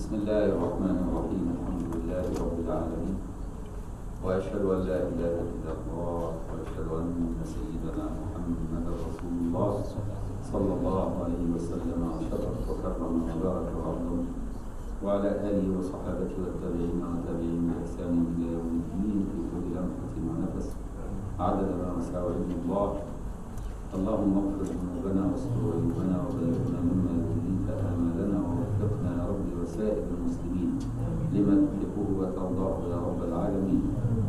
بسم الله الرحمن الرحيم. الحمد لله رب العالمين، وأشهد أن لا إله إلا الله، وأشهد أن سيدنا محمدا رسول الله صلى الله عليه وسلم وشرف وكرم وبارك وعظم، وعلى آله وصحابته والتابعين وتابعين بإحسان إلى يوم الدين في كل لمحة ونفس عدد ما وسع علم الله. اللهم اغفر ذنوبنا واستر عيوبنا وبلغنا مما يرضيك آمالنا، ووفقنا يا رب وسائر المسلمين لما تحبه وترضاه يا رب العالمين.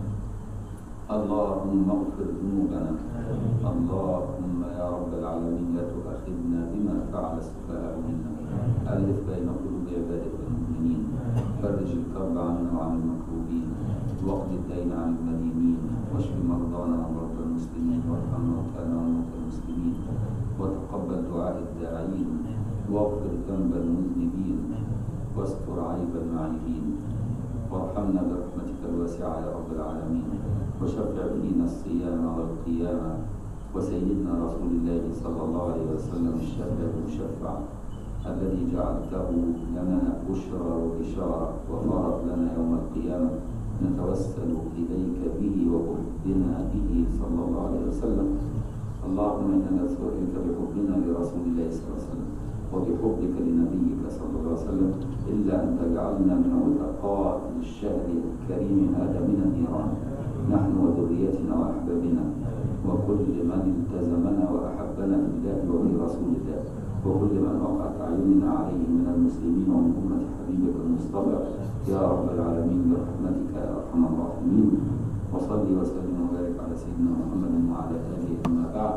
اللهم اغفر ذنوبنا، اللهم يا رب العالمين لا تؤاخذنا بما فعل السفهاء منا، ألف بين قلوب عبادك المؤمنين، فرج الكرب عنا وعن المكروبين، واقض الدين عن المدينين، واشف مرضانا ومرضى المسلمين، وارحم موتانا وموتى المسلمين، وتقبل دعاء الداعين، واغفر ذنب المذنبين، واستر عيب المعيبين، وارحمنا برحمتك الواسعة يا رب العالمين، وشفع فينا الصيام والقيامة، وسيدنا رسول الله صلى الله عليه وسلم الشافع المشفع الذي جعلته لنا بشرى وبشارة وفرج لنا يوم القيامة، نتوسل إليك به وبحبنا به صلى الله عليه وسلم. اللهم إنا نسألك بحبنا لرسول الله صلى الله عليه وسلم وبحبك لنبيك صلى الله عليه وسلم إلا أن تجعلنا من عتقاء الشهر الكريم هذا من النيران، نحن وذريتنا وأحبابنا وكل من التزمنا وأحبنا في الله وفي رسول الله، وكل من وقعت أعيننا عليه من المسلمين ومن أمة حبيبك المصطفى يا رب العالمين برحمتك يا أرحم الراحمين. وصل وسلم وبارك على سيدنا محمد وعلى آله. أما بعد،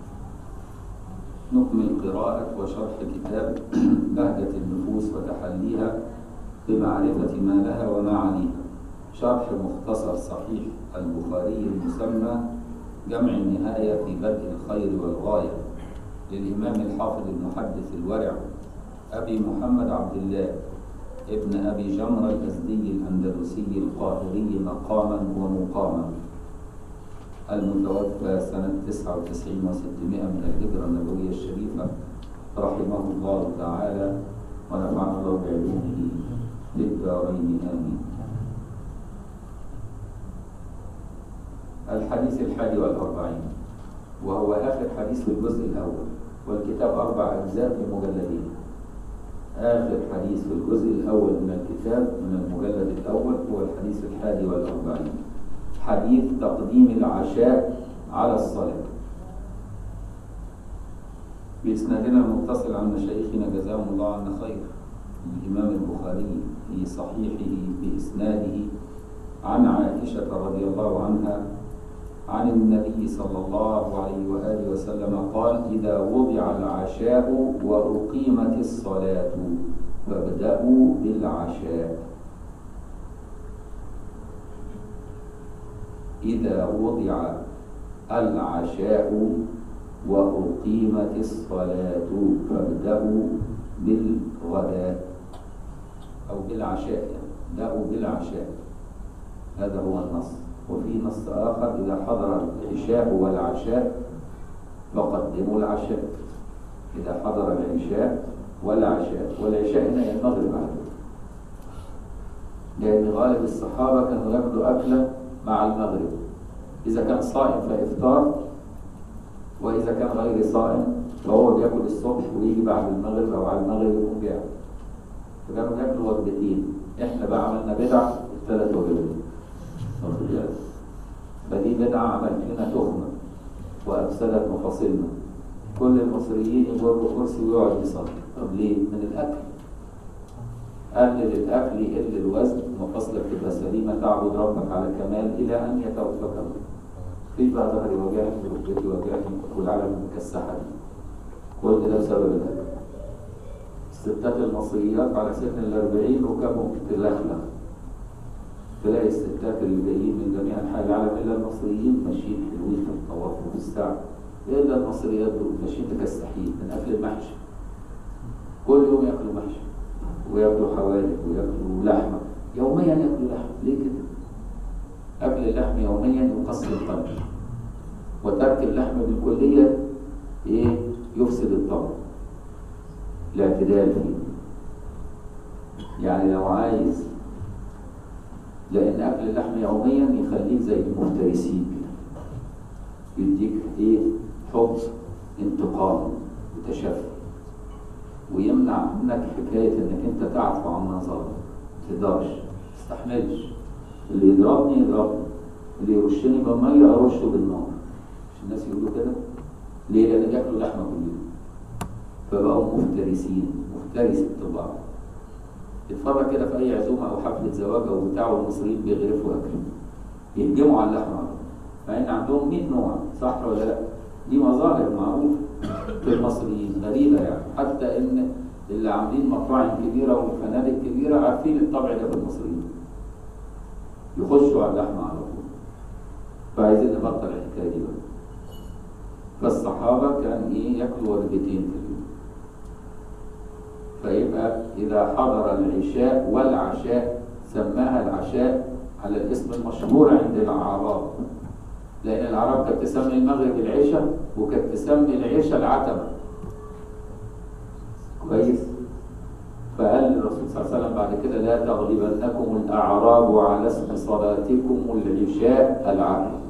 نكمل قراءة وشرح كتاب بهجة النفوس وتحليها بمعرفة ما لها ومعانيها، شرح مختصر صحيح البخاري المسمى جمع النهاية في بدء الخير والغاية للإمام الحافظ المحدث الورع أبي محمد عبد الله ابن أبي جمرة الأزدي الأندلسي القاهري مقاما ومقاما، المتوفى سنة 99 و600 من الهجرة النبوية الشريفة، رحمه الله تعالى ونفعنا الله بعلومه للدارين آمين. الحديث 41، وهو آخر حديث في الجزء الأول، والكتاب 4 أجزاء في مجلدين. آخر حديث في الجزء الأول من الكتاب من المجلد الأول هو الحديث 41، حديث تقديم العشاء على الصلاة، بإسنادنا المتصل عن مشايخنا جزاهم الله عنا خير، الإمام البخاري في صحيحه بإسناده عن عائشة رضي الله عنها عن النبي صلى الله عليه وآله وسلم قال: إذا وضع العشاء وأقيمت الصلاة فابدأوا بالعشاء. إذا وضع العشاء وأقيمت الصلاة فابدأوا بالغداء أو بالعشاء، ابدأوا بالعشاء، هذا هو النص. وفي نص آخر: إذا حضر العشاء والعشاء فقدموا العشاء. إذا حضر العشاء والعشاء، والعشاء هنا هي المغرب على فكرة، لأن غالب الصحابة كانوا ياكلوا أكلة مع المغرب، إذا كان صائم فإفطار، وإذا كان غير صائم فهو بياكل الصبح ويجي بعد المغرب أو على المغرب يقوم بياكل، فكانوا بياكلوا وجبتين. إحنا بقى عملنا بدعة الثلاث وجبات، فدي بدعة عملت لنا تخمة وأفسدت مفاصلنا. كل المصريين يجروا كرسي ويقعد يصلي. طب ليه؟ من الأكل. قلل الأكل يقل الوزن، مفاصلك تبقى سليمة، تعبد ربك على كمال إلى أن يتوفاك الله. في بقى ظهري وجعني وركبتي وجعني والعالم المكسحة دي، كل ده بسبب الأكل. الستات المصريات على سن 40 ركبهم تلخلخ، تلاقي الستات اللي جايين من جميع انحاء العالم الا المصريين ماشيين حلوين في الطواف وفي السعي، الا المصريات دول ماشيين مكسحين من اكل المحشي، كل يوم ياكلوا محشي وياكلوا حوادق وياكلوا لحمه، يوميا ياكلوا لحمه. ليه كده؟ اكل اللحم يوميا يقسي القلب، وترك اللحم بالكليه يفسد الطبع، الاعتدال فيه. يعني لو عايز، لأن أكل اللحم يوميا يخليك زي المفترسين كده، يديك إيه؟ حب انتقام وتشفي، ويمنع منك حكاية إنك أنت تعفو عما ظلم، متقدرش تستحملش. اللي يضربني يضربني، اللي يرشني بالمية أرشه بالنار. مش الناس يقولوا كده؟ ليه؟ لأن بياكلوا لحمة كل يوم، فبقوا مفترسين، مفترس الطباع. تتفرج كده في أي عزومة أو حفلة زواج أو بتاع، والمصريين بيغرفوا أكل، يهجموا على اللحمة، مع إن عندهم 100 نوع، صح ولا لأ؟ دي مظاهر معروفة في المصريين غريبة يعني، حتى إن اللي عاملين مطاعم كبيرة وفنادق كبيرة عارفين الطبع ده في المصريين، يخشوا على اللحمة على طول. فعايزين نبطل الحكاية دي بقى. فالصحابة كان إيه؟ ياكلوا وجبتين في اليوم. فيبقى إذا حضر العشاء والعشاء، سماها العشاء على الاسم المشهور عند الأعراب، لأن العرب كانت تسمي المغرب العشاء، وكانت تسمي العشاء العتمة. كويس؟ فقال الرسول صلى الله عليه وسلم بعد كده: لا تغلبنكم الأعراب على اسم صلاتكم العشاء العتمة.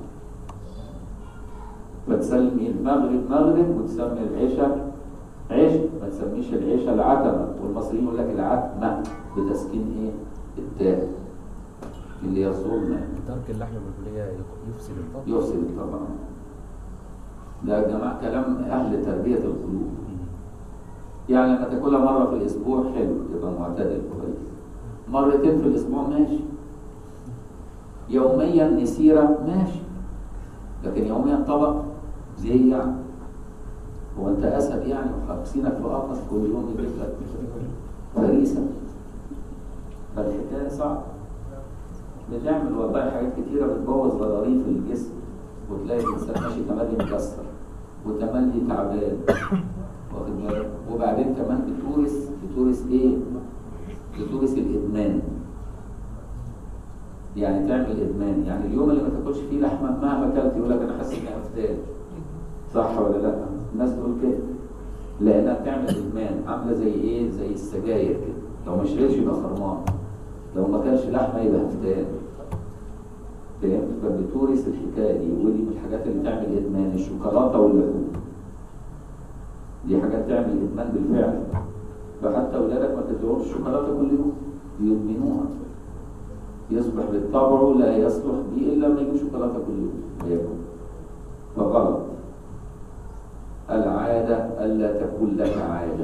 فتسمي المغرب مغرب وتسمي العشاء عشاء، ما تسميش العشاء العتمة. والمصريين يقول لك العتمة بتسكين ايه؟ التاء، اللي هي الظلمة. ترك اللحمة بالكلية يفسد الطبع. يفسد الطبع. ده يا جماعة كلام أهل تربية القلوب. يعني لما تاكلها مرة في الأسبوع حلو، يبقى معتدل كويس. مرتين في الأسبوع ماشي. يوميا نسيرة ماشي. لكن يوميا طبق زي يعني. هو أنت أسد يعني وحابسينك في قفص كل يوم يجيب لك فريسة؟ فالحكاية صعبة. بتعمل والله حاجات كتيرة بتبوظ غضاريف الجسم، وتلاقي الإنسان ماشي تملي مكسر وتملي تعبان، واخد بالك؟ وبعدين كمان بتورث إيه؟ بتورث الإدمان. يعني تعمل إدمان، يعني اليوم اللي ما تاكلش فيه لحمة مهما أكلت يقول لك أنا حاسس إني أفتان. صح ولا لا؟ الناس تقول كده لأنها بتعمل إدمان، عاملة زي إيه؟ زي السجاير كده، لو ما شربش يبقى خرمان، لو ما كانش لحمة يبقى هفتان. فهمت؟ فبتورث الحكاية دي، ودي من الحاجات اللي تعمل إدمان. الشوكولاتة واللحوم دي حاجات تعمل إدمان بالفعل. فحتى أولادك ما تدعوش الشوكولاتة كل يوم، يدمنوها، يصبح بالطبع لا يصلح به إلا لما يجيب شوكولاتة كل يوم وياكل. فغلط. العادة ألا تكون لك عادة،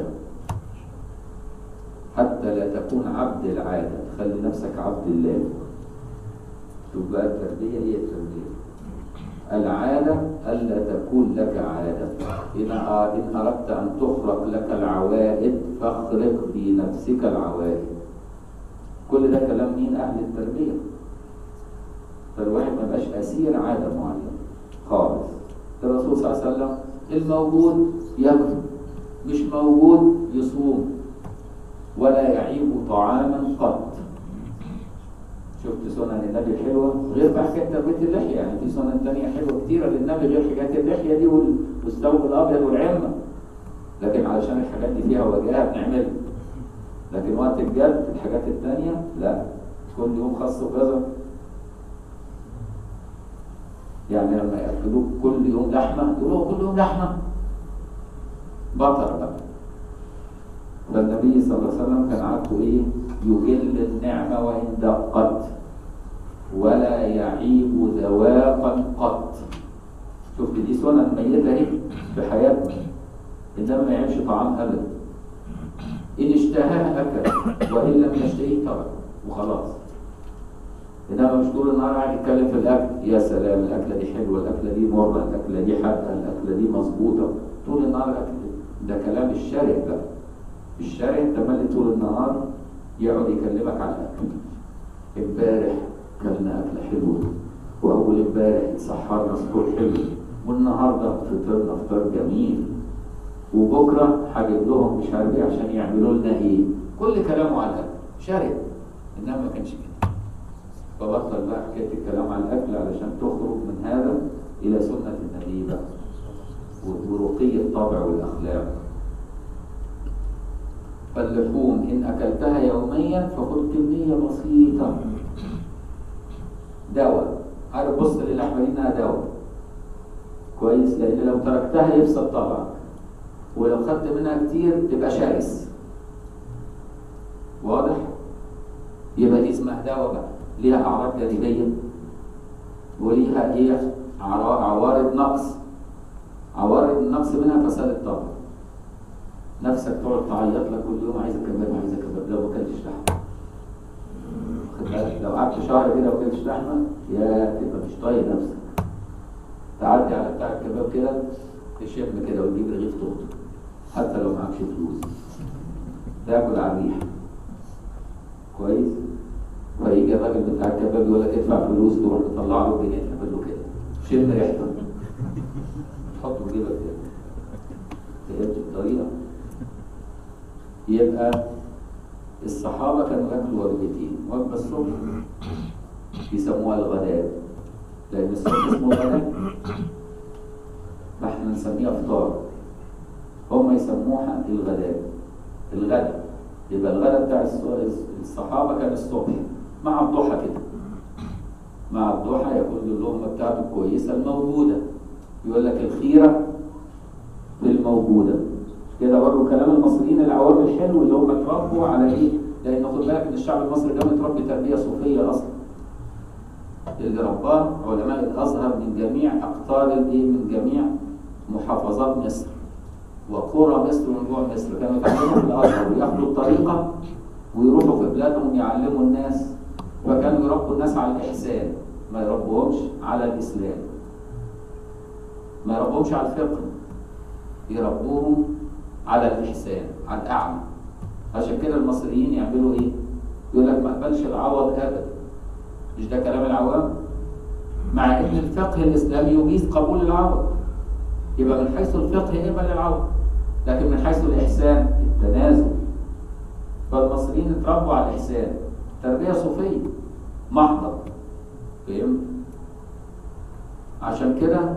حتى لا تكون عبد العادة، خلي نفسك عبد الله. شوف بقى التربية هي التربية. العادة ألا تكون لك عادة. إن أردت أن تخرق لك العوائد فاخرق في نفسك العوائد. كل ده كلام مين؟ أهل التربية. فالواحد ما يبقاش أسير عادة معينة خالص. الرسول صلى الله عليه وسلم الموجود ياكل، مش موجود يصوم، ولا يعيب طعاما قط. شفت سنن النبي الحلوة غير بقى حكاية تربية اللحية، يعني في سنن تانية حلوة كتيرة للنبي غير حكاية اللحية دي والثوب الأبيض والعمة. لكن علشان الحاجات دي فيها وجاهة بنعملها. لكن وقت الجد الحاجات التانية لا، كل يوم خاص كذا. يعني لما يأكلوك كل يوم لحمة يقولوا كل يوم لحمة، بطر بقى. فالنبي صلى الله عليه وسلم كان عارفه ايه؟ يجل النعمة وإن دقت، ولا يعيب ذواقا قط. شفت دي سنن ميتة اهي في حياتنا. إنما ما يعيبش طعام أبدا. إن اشتهاه أكل، وإن لم يشتهيه ترك وخلاص. إنما مش طول النهار قاعد يتكلم في الأكل، يا سلام الأكلة دي حلوة، الأكلة دي مرة، الأكلة دي حادقة، الأكلة دي مظبوطة. طول النهار الأكل ده كلام الشارع بقى. الشارع تملي طول النهار يقعد يكلمك عن الأكل. امبارح كلنا أكلة حلوة، وأول امبارح سحرنا سحور حلو، والنهارده فطرنا فطار جميل، وبكره هجيب لهم مش عارف ايه عشان يعملوا لنا ايه. كل كلامه على الاكل شارع، انما ما كانش كده. فبطل بقى حكايه الكلام على الاكل علشان تخرج من هذا الى سنه النبي بقى ورقي الطبع والاخلاق. فاللحوم إن أكلتها يوميا فخد كمية بسيطة دواء. عارف بص للحمة دي إنها دواء كويس، لأن لو تركتها يفسد طبعا، ولو خدت منها كتير تبقى شرس. واضح؟ يبقى دي اسمها دواء بقى، ليها أعراض جانبية وليها إيه؟ عوارض نقص. عوارض النقص منها فساد الطبع، نفسك تقعد تعيط لك كل يوم عايزة كباب عايزة كباب لو ما اكلتش لحمة. خد بالك لو قعدت شهر كده ما اكلتش لحمة يا تبقى مش طايق نفسك. تعدي على بتاع الكباب كده تشم كده وتجيب رغيف تخطب حتى لو معكش فلوس، تاكل على الريحة كويس. فيجي الراجل بتاع الكباب يقول لك ادفع فلوس، تروح تطلع له الجنيه تعمل له كده شم ريحته تحطه في جيبك كده. فهمت الطريقة؟ يبقى الصحابة كانوا ياكلوا وجبتين، وجبة الصبح يسموها الغداء، لأن الصبح اسمه غداء فاحنا نسميها فطار، هم يسموها الغداء. الغداء يبقى الغداء بتاع الصحابة كان الصبح مع الضحى كده، مع الضحى يكون اللقمة بتاعته كويسة الموجودة. يقول لك الخيرة في الموجودة كده برضه. كلام المصريين العوام الحلو اللي هم اتربوا على ايه؟ لأن خد بالك ان الشعب المصري ده متربي تربية صوفية أصلا. اللي رباه علماء الأزهر من جميع أقطار الايه؟ من جميع محافظات مصر وقرى مصر ونجوع مصر، كانوا يتعلموا في الأزهر وياخدوا الطريقة ويروحوا في بلادهم يعلموا الناس. فكانوا يربوا الناس على الإحسان، ما يربوهمش على الإسلام، ما يربوهمش على الفقه، يربوهم على الإحسان، على الأعمى. عشان كده المصريين يعملوا إيه؟ يقول لك ما اقبلش العوض أبدا. مش ده كلام العوام؟ مع إن الفقه الإسلامي يجيز قبول العوض. يبقى من حيث الفقه يقبل العوض، لكن من حيث الإحسان التنازل. فالمصريين اتربوا على الإحسان، تربية صوفية محضة. فهمت؟ عشان كده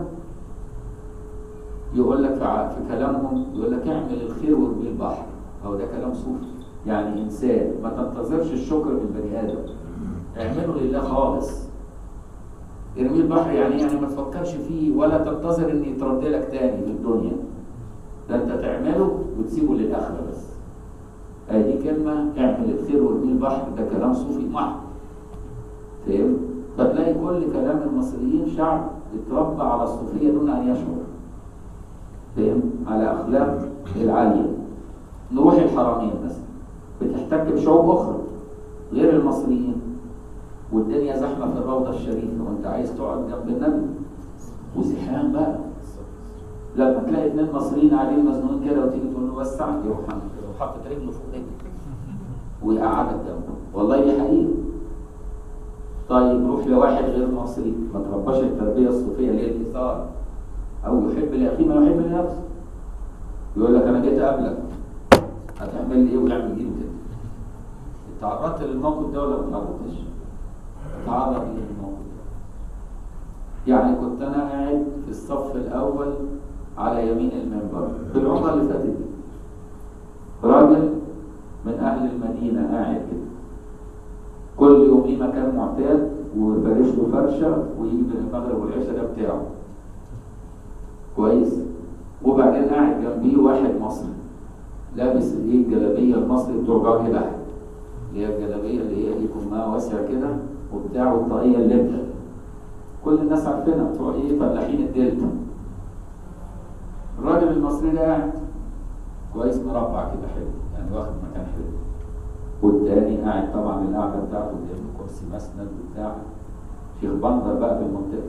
يقول لك في كلامهم يقول لك اعمل الخير وارمي البحر. هو ده كلام صوفي، يعني إنسان ما تنتظرش الشكر من البني آدم، اعمله لله خالص. ارمي البحر يعني ما تفكرش فيه ولا تنتظر ان يترد لك تاني في الدنيا، ده انت تعمله وتسيبه للآخرة بس. دي كلمة اعمل الخير وارمي البحر، ده كلام صوفي محض. فاهم؟ فتلاقي كل كلام المصريين شعب اتربى على الصوفية دون أن يشعر. فاهم؟ على أخلاق العالية. نروح الحرمين مثلا بتحتك بشعوب أخرى غير المصريين، والدنيا زحمة في الروضة الشريفة وانت عايز تقعد جنب النبي وزحام بقى. لما تلاقي اتنين مصريين قاعدين مزنوقين كده وتيجي تقول له وسع، يروح حاطط رجله فوق رجلك ويقعدك جنبه. والله دي حقيقة. طيب روح لواحد غير مصري ما ترباش التربية الصوفية اللي هي الإيثار، أو يحب لأخيه ما يحب لنفسه، يقول لك أنا جيت أقابلك هتعمل لي إيه ويعمل إيده كده. تعرضت للموقف ده ولا ما تعرضتش؟ تعرض للموقف ده. يعني كنت أنا قاعد في الصف الأول على يمين المنبر في العمرة اللي فاتت دي، راجل من أهل المدينة قاعد كده كل يوم ليه مكان معتاد وفرش له فرشة ويجي بين المغرب والعشاء ده بتاعه كويس. وبعدين قاعد جنبيه واحد مصري لابس الايه الجلابيه المصري بتوع جوه بحر، اللي هي الجلابيه اللي هي كمها واسع كده وبتاع، والطاقيه اللبنه كل الناس عارفينها بتوع ايه فلاحين الدلتا. الراجل المصري ده قاعد كويس مربع كده حلو، يعني واخد مكان حلو، والتاني قاعد طبعا القعده بتاعته جنب كرسي مسند وبتاع، شيخ بندر بقى في المنطقه.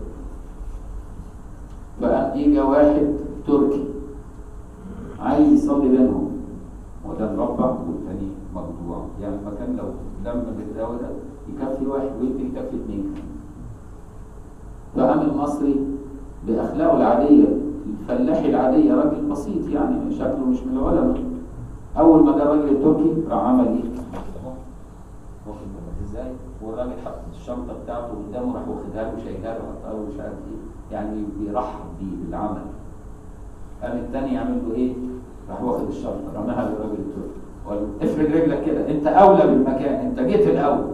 فقام يجي واحد تركي عايز يصلي بينهم، وده مربع والتاني مقطوع، يعني المكان لو لما بالدواء ده يكفي واحد ويمكن يكفي اثنين. فقام المصري باخلاقه العاديه الفلاحي العاديه، راجل بسيط يعني شكله مش من العلماء، اول ما جه الراجل التركي راح عمل ايه؟ واخد بالك ازاي؟ والراجل حط الشنطه بتاعته قدامه راح واخدها له وشايلها له وحطها له مش عارف ايه، يعني بيرحب بيه بالعمل. قام الثاني يعمل له ايه؟ راح واخد الشنطه رماها للراجل التركي. افرد رجلك كده، انت اولى بالمكان، انت جيت الاول.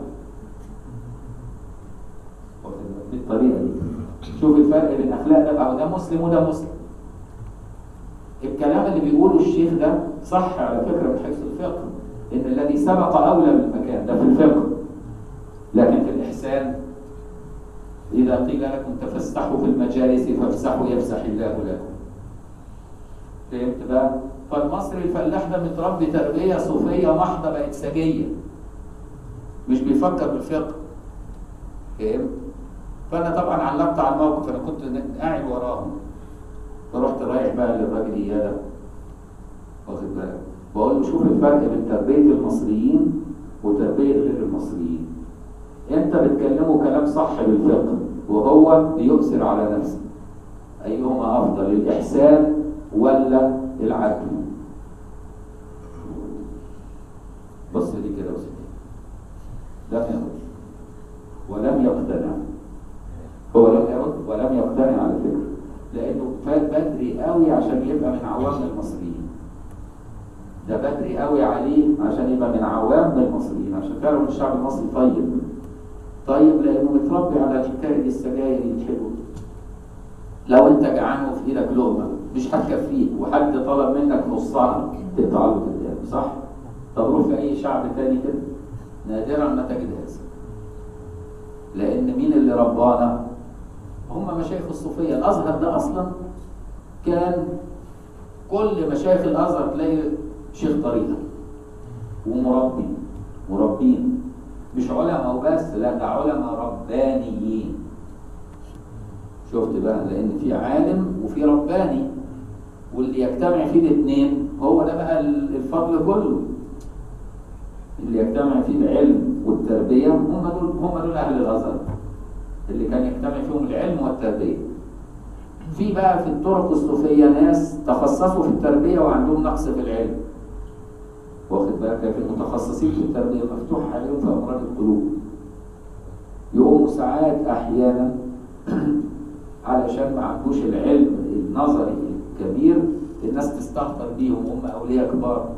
بالطريقه دي شوف الفرق بين الاخلاق ده، او ده مسلم وده مسلم. الكلام اللي بيقوله الشيخ ده صح على فكره من حيث الفقه، ان الذي سبق اولى بالمكان ده في الفقه، لكن في الاحسان اذا قيل لكم تفسحوا في المجالس فافسحوا يفسح الله لكم. فهمت بقى؟ فالمصري الفلاح ده متربي تربيه صوفيه محضه، بقت سجيه، مش بيفكر بالفقه. فهمت؟ فانا طبعا علقت على الموقف، انا كنت قاعد وراهم، فرحت رايح بقى للراجل اياده، واخد بالك، بقول له شوف الفرق بين تربيه المصريين وتربيه غير المصريين. انت بتكلمه كلام صح بالفقه، وهو بيؤثر على نفسه. ايهما افضل، الاحسان ولا العدل؟ بص لي كده وسكت، لم يرد ولم يقتنع. هو لم يرد ولم يقتنع على فكره، لانه فات بدري قوي عشان يبقى من عوام المصريين. ده بدري قوي عليه عشان يبقى من عوام المصريين، عشان فعلا الشعب المصري طيب لانه متربي على الحكايه دي، السجاير الحلوه. لو انت جعان وفي ايدك لقمه مش هتكفيك، وحد طلب منك نصها تقطع له قدامه، صح؟ طب روح في اي شعب تاني كده، نادرا ما تجد هذا. لان مين اللي ربانا؟ هم مشايخ الصوفيه. الازهر ده اصلا كان كل مشايخ الازهر تلاقي شيخ طريقه مربين، مش علماء وبس، لا ده علماء ربانيين. شفت بقى؟ لان في عالم وفي رباني، واللي يجتمع فيه الاثنين هو ده بقى الفضل كله. اللي يجتمع فيه العلم والتربيه هم دول اهل الازهر، اللي كان يجتمع فيهم العلم والتربيه. في بقى في الطرق الصوفيه ناس تخصصوا في التربيه وعندهم نقص في العلم، واخد بالك، لكن المتخصصين في التربيه مفتوح عليهم في امراض القلوب. يقوموا ساعات احيانا علشان ما عندوش العلم النظري الكبير، الناس تستهتر بيهم، هم اولياء كبار.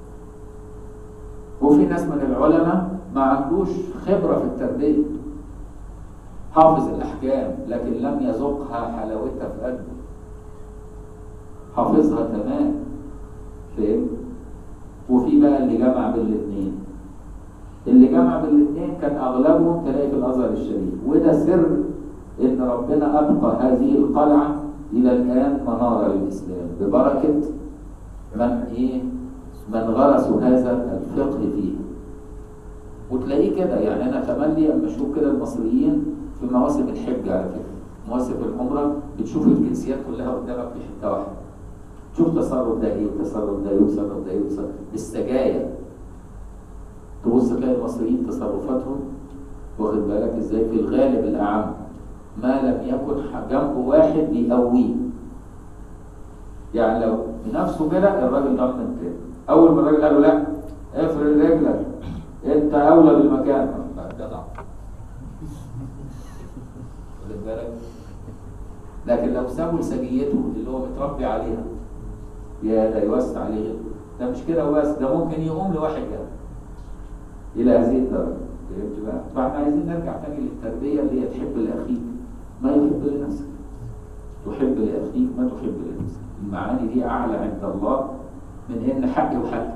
وفي ناس من العلماء ما عندوش خبره في التربيه، حافظ الاحكام لكن لم يذوقها حلاوتها في قلبه، حافظها تمام. فاهم؟ وفي بقى اللي جمع بالاثنين كان اغلبهم تلاقي في الازهر الشريف، وده سر ان ربنا ابقى هذه القلعه الى الان مناره للاسلام ببركه من غرسوا هذا الفقه فيه. وتلاقيه كده، يعني انا تملي اما اشوف كده المصريين في مواسم الحج، على فكره مواسم العمره بتشوف الجنسيات كلها قدامك في حته واحده، تشوف تصرف ده ايه وتصرف ده وتصرف ده وتصرف بالسجايا. تبص تلاقي المصريين تصرفاتهم، واخد بالك ازاي، في الغالب الاعم ما لم يكن جنبه واحد بيقويه. يعني لو بنفسه كده الراجل ده من تاني، اول ما الراجل قال له لا افرد رجلك انت اولى بالمكان، جدع، واخد بالك. لكن لو سابوا لسجيته اللي هو متربي عليها، يا ده يوسع عليه، ده مش كده وبس، ده ممكن يقوم لواحد جنب الى هذه الدرجه. فهمت بقى؟ فاحنا عايزين نرجع تاني للتربيه اللي هي تحب لاخيك ما يحب لنفسك، تحب لاخيك ما تحب لنفسك. المعاني دي اعلى عند الله من ان حقي وحقك.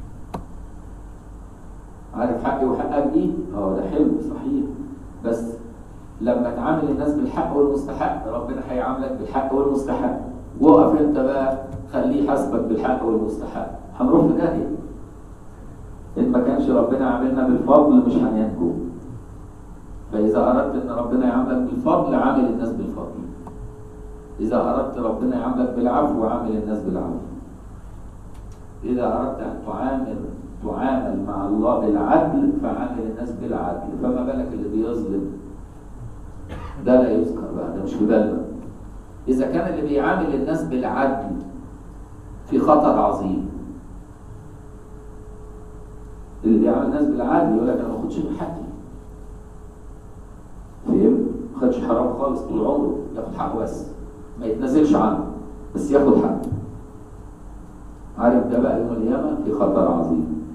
عارف حقي وحقك دي؟ ده حلو صحيح، بس لما تعامل الناس بالحق والمستحق ربنا هيعاملك بالحق والمستحق. وقف انت بقى خليه يحاسبك بالحق والمستحق، هنروح في داهيه. ان ما كانش ربنا عاملنا بالفضل مش هننجو. فاذا اردت ان ربنا يعاملك بالفضل عامل الناس بالفضل، اذا اردت ربنا يعاملك بالعفو عامل الناس بالعفو، اذا اردت ان تعامل مع الله بالعدل فعامل الناس بالعدل. فما بالك اللي بيظلم ده لا يذكر بقى، ده مش في بالنا. اذا كان اللي بيعامل الناس بالعدل في خطر عظيم، اللي بيعامل الناس بالعدل يقول لك انا ما باخدش بحقي، فاهم؟ ما خدش حرام خالص طول عمره، ياخد حقه بس ما يتنازلش عنه، بس ياخد حقه. عارف ده بقى يوم القيامه في خطر عظيم.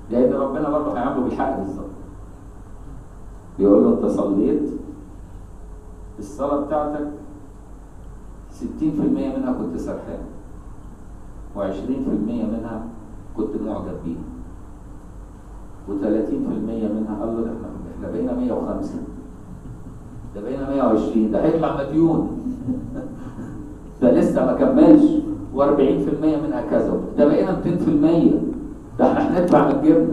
لأن ربنا برضه هيعامله بالحق بالظبط. بيقول له أنت صليت الصلاة بتاعتك 60% منها كنت سرحان، و20% منها كنت معجب بيها، و30% منها قال له احنا بقينا 105، ده بقينا 120، ده هيطلع مديون ده لسه ما كملش، و40% منها كذا، ده بقينا 200%، ده احنا هندفع من جيبنا.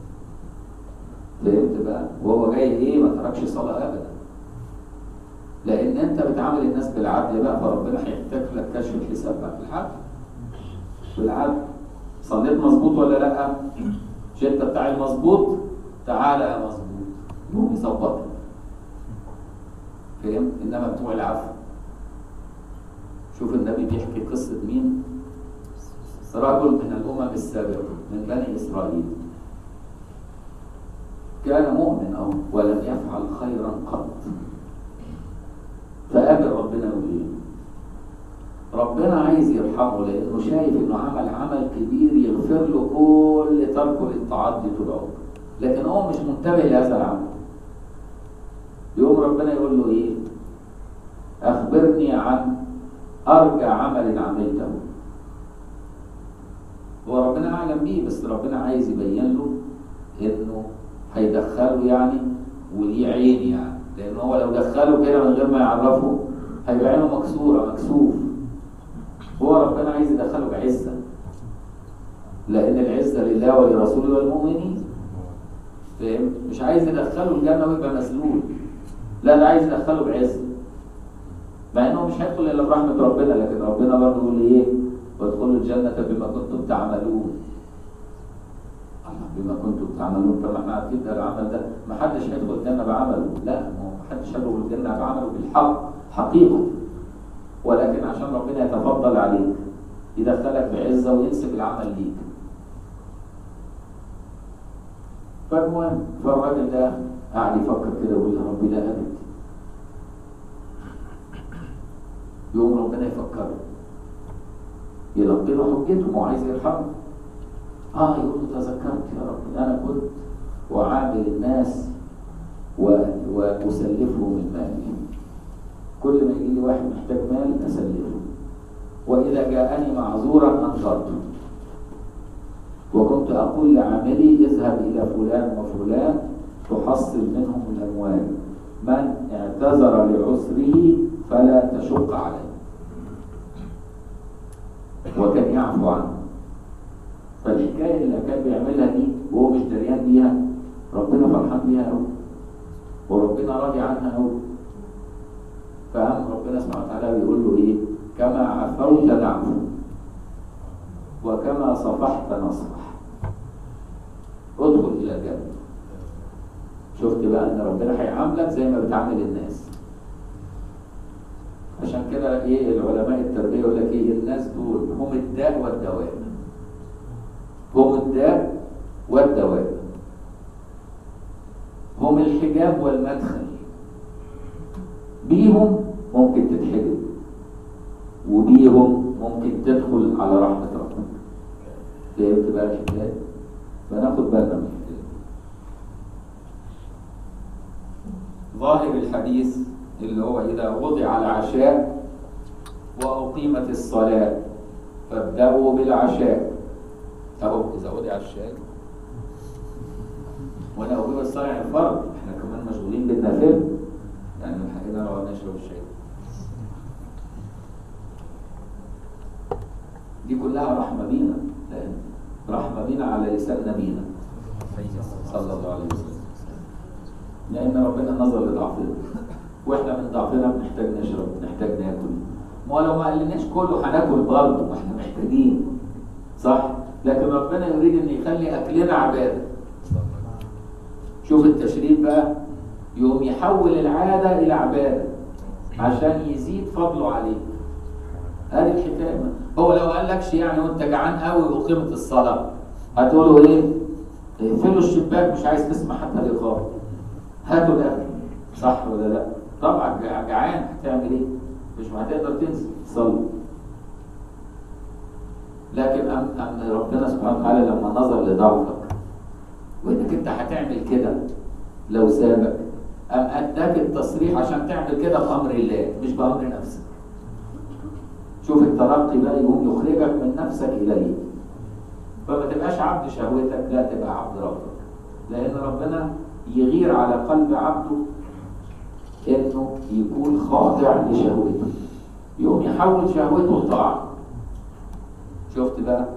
فهمت بقى؟ وهو جاي ايه؟ ما تركش صلاة ابدا. لان انت بتعامل الناس بالعدل بقى، فربنا هيحتاج لك كشف الحساب بقى بالعدل. بالعدل صليت مظبوط ولا لا؟ مش انت بتاع المظبوط؟ تعالى يا مظبوط، يقوم يظبطك. فهمت؟ انما بتوع العفو. شوف النبي بيحكي قصة مين؟ رجل من الأمم السابقة من بني إسرائيل، كان مؤمن ولم يفعل خيرا قط، فقابل ربنا يقول ايه؟ ربنا عايز يرحمه لأنه شايف إنه عمل كبير يغفر له كل تركه للطاعات دي طول عمره، لكن هو مش منتبه لهذا العمل. يقوم ربنا يقول له ايه؟ أخبرني عن أرجى عمل عملته. هو ربنا أعلم بيه، بس ربنا عايز يبين له إنه هيدخله يعني وليه عين يعني، لأن هو لو دخله كده من غير ما يعرفه هيبقى عينه مكسورة مكسوف. هو ربنا عايز يدخله بعزة، لأن العزة لله ولرسوله والمؤمنين. فاهم؟ مش عايز يدخله الجنة ويبقى مسلول، لا ده عايز يدخله بعزة، مع إنه مش هيدخل إلا برحمة ربنا، لكن ربنا برضه يقول إيه؟ وادخلوا الجنة بما كنتم تعملون. بما كنتم تعملون، طب احنا عارفين ده العمل ده ما حدش هيدخل الجنة بعمله، لا ما حدش هيدخل الجنة بعمله بالحق حقيقة، ولكن عشان ربنا يتفضل عليك يدخلك بعزة وينسب العمل ليك. فالمهم فالراجل ده قاعد يفكر كده ويقول يا رب لا أبد. يوم ربنا يفكره يلقي له حجته، ما هو عايز يرحمه. يقول له تذكرت يا رب انا كنت وعامل الناس واسلفهم المال، كل ما يجي لي واحد محتاج مال اسلفه، واذا جاءني معذورا انكرته، وكنت اقول لعاملي اذهب الى فلان وفلان تحصل منهم الاموال، من اعتذر لعسره فلا تشق عليه، وكان يعفو عنه. فالحكايه اللي كان بيعملها دي وهو مش دريان بيها، ربنا فرحان بيها قوي وربنا راضي عنها قوي. فقام ربنا سبحانه وتعالى بيقول له ايه؟ كما عفوت نعفو وكما صفحت نصفح، ادخل الى الجنه. شفت بقى ان ربنا هيعاملك زي ما بتعامل الناس. عشان كده ايه العلماء التربيه يقول لك ايه؟ الناس دول هم الداء والدواء، هم الداء والدواء، هم الحجاب والمدخل، بيهم ممكن تتحجب وبيهم ممكن تدخل على رحمة ربنا. فهمت بقى الحكاية؟ فناخد بالنا من الحكاية. ظاهر الحديث اللي هو إذا وضع العشاء وأقيمت الصلاة فابدأوا بالعشاء. أهو إذا وضع الشاي وأنا أقيم الصلاة يعني فرض، إحنا كمان مشغولين بالنافلة يعني من حقنا لو نشرب الشاي. دي كلها رحمة بينا، رحمة بينا على لسان نبينا صلى الله عليه وسلم، لأن ربنا نظر لضعفنا وإحنا من ضعفنا بنحتاج نشرب، بنحتاج ناكل. ما لو ما قلناش كله هناكل برضه وإحنا محتاجين، صح؟ لكن ربنا يريد أن يخلي أكلنا عبادة. شوف التشريف بقى، يوم يحول العادة إلى عبادة عشان يزيد فضله عليك. هذه الحكاية. هو لو قال لكش يعني وانت جعان قوي وقيمة الصلاة هتقولوا ايه؟ اقفلوا الشباك، مش عايز تسمع حتى الإقامة، هاتوا الأكل، صح ولا لا؟ طبعا جعان هتعمل ايه؟ مش هتقدر تنزل تصلي. لكن أم ربنا سبحانه وتعالى لما نظر لضعفك وانك انت هتعمل كده لو سابك، أم اداك التصريح عشان تعمل كده بامر الله مش بامر نفسك. شوف الترقي بقى، يقوم يخرجك من نفسك اليه، فما تبقاش عبد شهوتك، لا تبقى عبد ربك. لان ربنا يغير على قلب عبده انه يكون خاضع لشهوته، يقوم يحول شهوته لطاعه. شفت بقى؟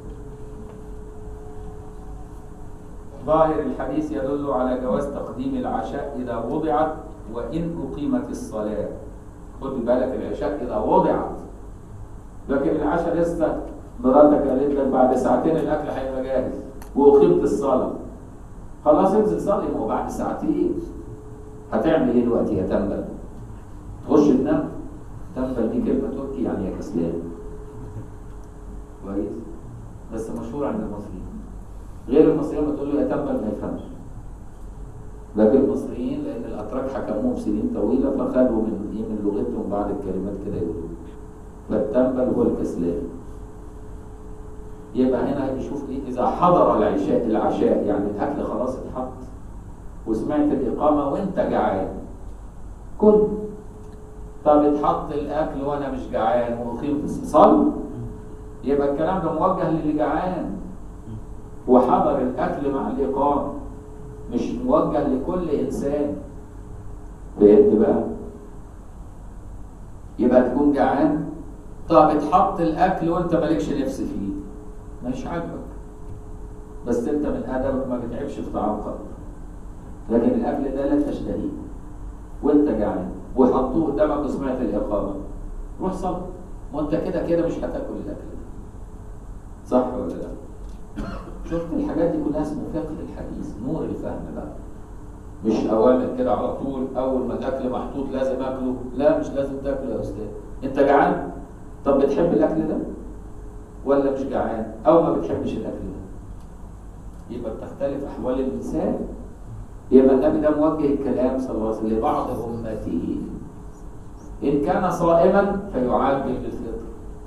ظاهر الحديث يدل على جواز تقديم العشاء إذا وضعت وإن أقيمت الصلاة. خد بالك، العشاء إذا وضعت، لكن العشاء لسه مراتك قالت لك بعد ساعتين الأكل هيبقى جاهز وأقيمت الصلاة، خلاص انزل صلي. ما هو بعد ساعتين هتعمل إيه دلوقتي يا تنبل؟ تخش تنام؟ تنبل دي كلمة تركي يعني يا كسلان. كويس؟ بس مشهور عند المصريين. غير المصريين لما تقول له يا تنبل ما يفهمش. لكن المصريين لان الاتراك حكموهم سنين طويله فخدوا من لغتهم بعض الكلمات كده يقولوا. فالتنبل هو الكسلان. يبقى هنا بيشوف ايه؟ اذا حضر العشاء يعني الاكل خلاص اتحط وسمعت الاقامه وانت جعان، كل. طب اتحط الاكل وانا مش جعان واقيم صل، يبقى الكلام ده موجه للي جعان وحضر الاكل مع الاقامه، مش موجه لكل انسان. فهمت بقى؟ يبقى تكون جعان، طب اتحط الاكل وانت مالكش نفس فيه، مش عاجبك، بس انت من ادبك ما بتعبش في طعام قط، لكن الاكل ده لا تشتهيه وانت جعان وحطوه قدامك وسمعت الاقامه، روح صل، وانت كده كده مش هتاكل الاكل ده. صح ولا لا؟ شفت الحاجات دي كلها اسمه فقه الحديث، نور الفهم بقى. مش اوامر كده على طول، اول ما الاكل محطوط لازم اكله، لا مش لازم تاكله يا استاذ. انت جعان؟ طب بتحب الاكل ده ولا مش جعان او ما بتحبش الاكل ده؟ يبقى بتختلف احوال الانسان. يبقى النبي ده موجه الكلام صلى الله عليه وسلم لبعض امته، ان كان صائما فيعاجل بالفطر،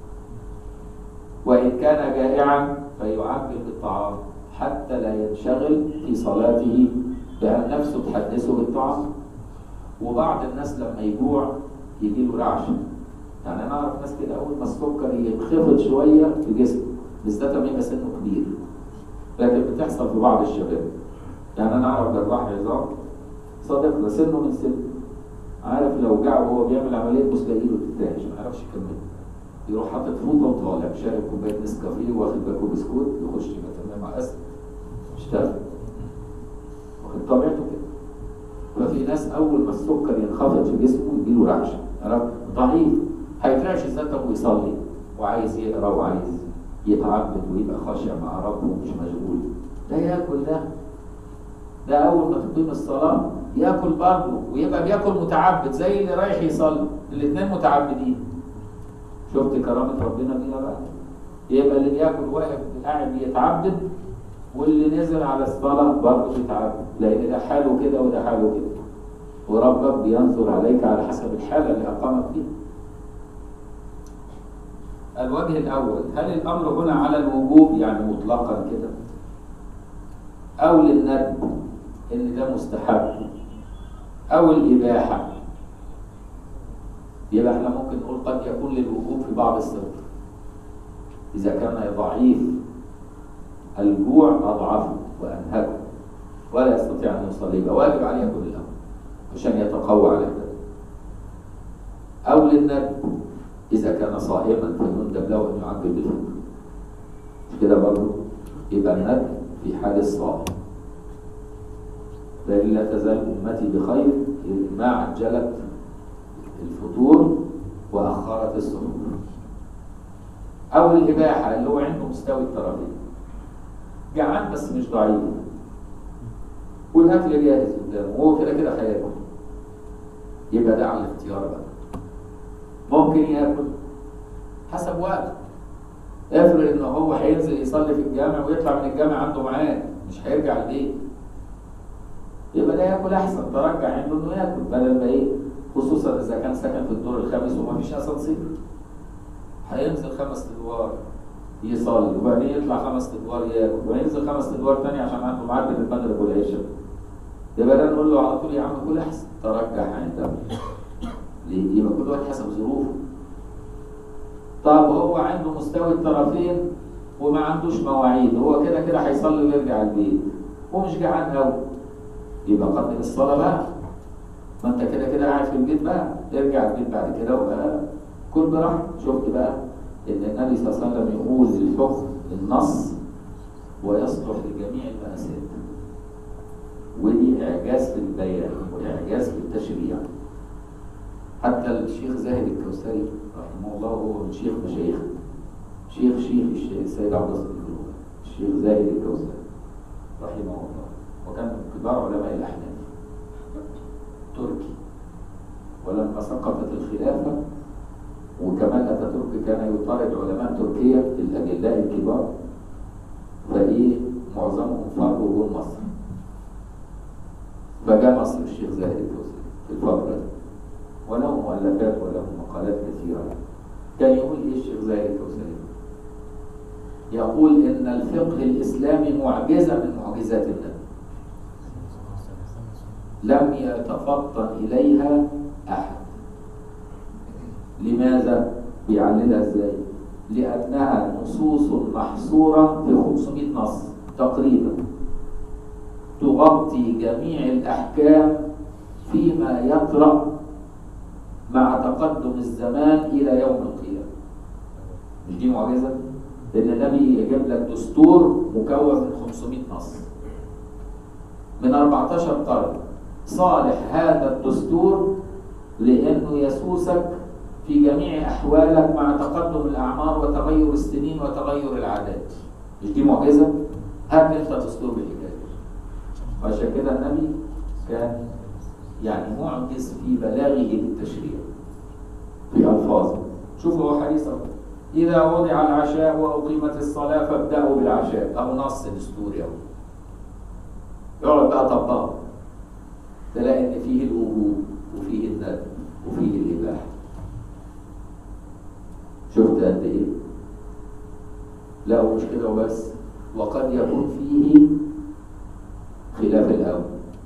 وان كان جائعا فيعجل بالطعام حتى لا ينشغل في صلاته بأن نفسه تحدثه بالطعام. وبعض الناس لما يجوع يجي له رعش. يعني انا اعرف ناس كده اول ما السكر ينخفض شويه في جسمه، بالذات لما يبقى سنه كبير، لكن بتحصل في بعض الشباب. يعني انا اعرف جراح عظام صديقنا سنه من سنه، عارف لو جاع وهو بيعمل عمليه بص ايده تترعش ما يعرفش يكمل، يروح حاطط فوطه وطالع شارب كوبايه نسكافيه واخد باكو بسكوت يخش يبقى تمام مع اسف اشتغل، واخد طبيعته كده. ففي ناس اول ما السكر ينخفض في جسمه يجيله رعشه، عرفت؟ ضعيف، هيترعش ازاي؟ طب ويصلي وعايز يقرا وعايز يتعبد ويبقى خاشع مع ربه ومش مشغول، ده ياكل ده اول ما تقيم الصلاه ياكل برضه ويبقى بياكل متعبد زي اللي رايح يصلي، الاثنين متعبدين. شفت كرامة ربنا بيها بقى؟ يبقى اللي بياكل واقف قاعد يتعبد، واللي نزل على الصلاة برضه بيتعبد، لأن ده حاله كده وده حاله كده. وربك بينظر عليك على حسب الحالة اللي أقامك فيها. الوجه الأول، هل الأمر هنا على الوجوب يعني مطلقا كده؟ أو للندب إن ده مستحب؟ أو الإباحة؟ يبقى احنا ممكن نقول قد يكون للوجوب في بعض الصور، إذا كان ضعيف الجوع أضعفه وأنهكه ولا يستطيع أن يصلي، يبقى واجب عليه يأكل الأمر عشان يتقوى على ذلك. أو للندب إذا كان صائما فيندب له أن يعجل بالفطر، مش كده برضه؟ يبقى الندب في حال الصائم، لكن لا تزال أمتي بخير ما عجلت الفطور وأخرت السحور. أو الإباحة اللي هو عنده مستوى الطرفين، جعان بس مش ضعيف والأكل جاهز قدامه وهو كده كده هياكل، يبقى ده على الاختيار بقى. ممكن ياكل حسب وقته. افرض إن هو هينزل يصلي في الجامع ويطلع من الجامع عنده ميعاد مش هيرجع البيت، يبقى ده ياكل أحسن، ترجع عنده إنه ياكل بدل ما إيه، خصوصا إذا كان ساكن في الدور الخامس وما فيش أسانسير، هينزل 5 أدوار يصلي وبعدين يطلع 5 ادوار ياكل وينزل 5 ادوار تاني عشان عنده ميعاد بين المغرب والعشاء. يبقى ده نقول له على طول يا عم كل احسن ترجح عندك. ليه؟ يبقى كل واحد حسب ظروفه. طب هو عنده مستوي الطرفين وما عندوش مواعيد، هو كده كده هيصلي ويرجع البيت ومش جعان قوي، يبقى قدم الصلاه بقى. ما انت كده كده قاعد في البيت بقى، ارجع البيت بعد كده وبقى كل براحتك. شفت بقى ان النبي صلى الله عليه وسلم يقول الحكم النص ويصلح لجميع المآسات. ودي اعجاز في البيان واعجاز في التشريع. حتى الشيخ زاهد الكوثري رحمه الله هو من شيخ مشايخ شيخ السيد عبد الله الفلوي، الشيخ زاهد الكوثري رحمه الله، وكان من كبار علماء الاحناف تركي. ولما سقطت الخلافه وكمال اتاتورك كان يطارد علماء تركيا الاجلاء الكبار، فايه معظمهم فروا جم مصر. فجاء مصر الشيخ زاهد الكوثري في الفتره دي وله مؤلفات وله مقالات كثيره. كان يقول ايه الشيخ زاهد الكوثري؟ يقول ان الفقه الاسلامي معجزه من معجزات النبي لم يتفطن اليها احد. لماذا؟ بيعللها ازاي؟ لانها نصوص محصوره في 500 نص تقريبا تغطي جميع الاحكام فيما يطرأ مع تقدم الزمان الى يوم القيامه. مش دي معجزه؟ لان النبي يجيب لك دستور مكون من 500 نص من 14 قرن، صالح هذا الدستور لانه يسوسك في جميع احوالك مع تقدم الاعمار وتغير السنين وتغير العادات. مش دي معجزه؟ هات انت دستور بالحكايه. وعشان كده النبي كان يعني معجز في بلاغه للتشريع في الفاظه. شوفوا هو حديث اذا وضع العشاء واقيمت الصلاه فابداوا بالعشاء، او نص دستوري او يقعد بقى طبقه تلاقي ان فيه الوجوب وفيه الندب وفيه الاباحه. شفت قد ايه؟ لا ومش كده وبس، وقد يكون فيه خلاف الاول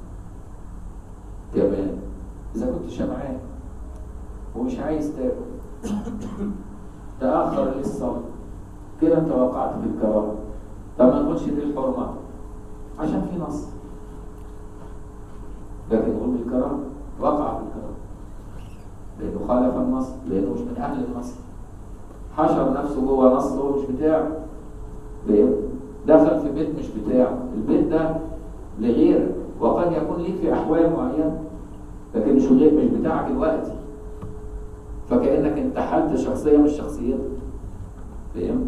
كمان. اذا كنت شبعان ومش عايز تاكل تاخر للصلاه كده انت وقعت في الكراهه. طب ما نقولش دي الحرمه عشان في نص، لكن نقول بالكراهه وقع في الكراهه لانه خالف النص، لانه مش من اهل النص، حشر نفسه جوه نص هو مش بتاعه، دخل في بيت مش بتاعه، البيت ده لغيرك وقد يكون ليك في احوال معينه لكن مش بتاعك دلوقتي، فكانك انتحلت شخصيه مش شخصيتك. فهمت؟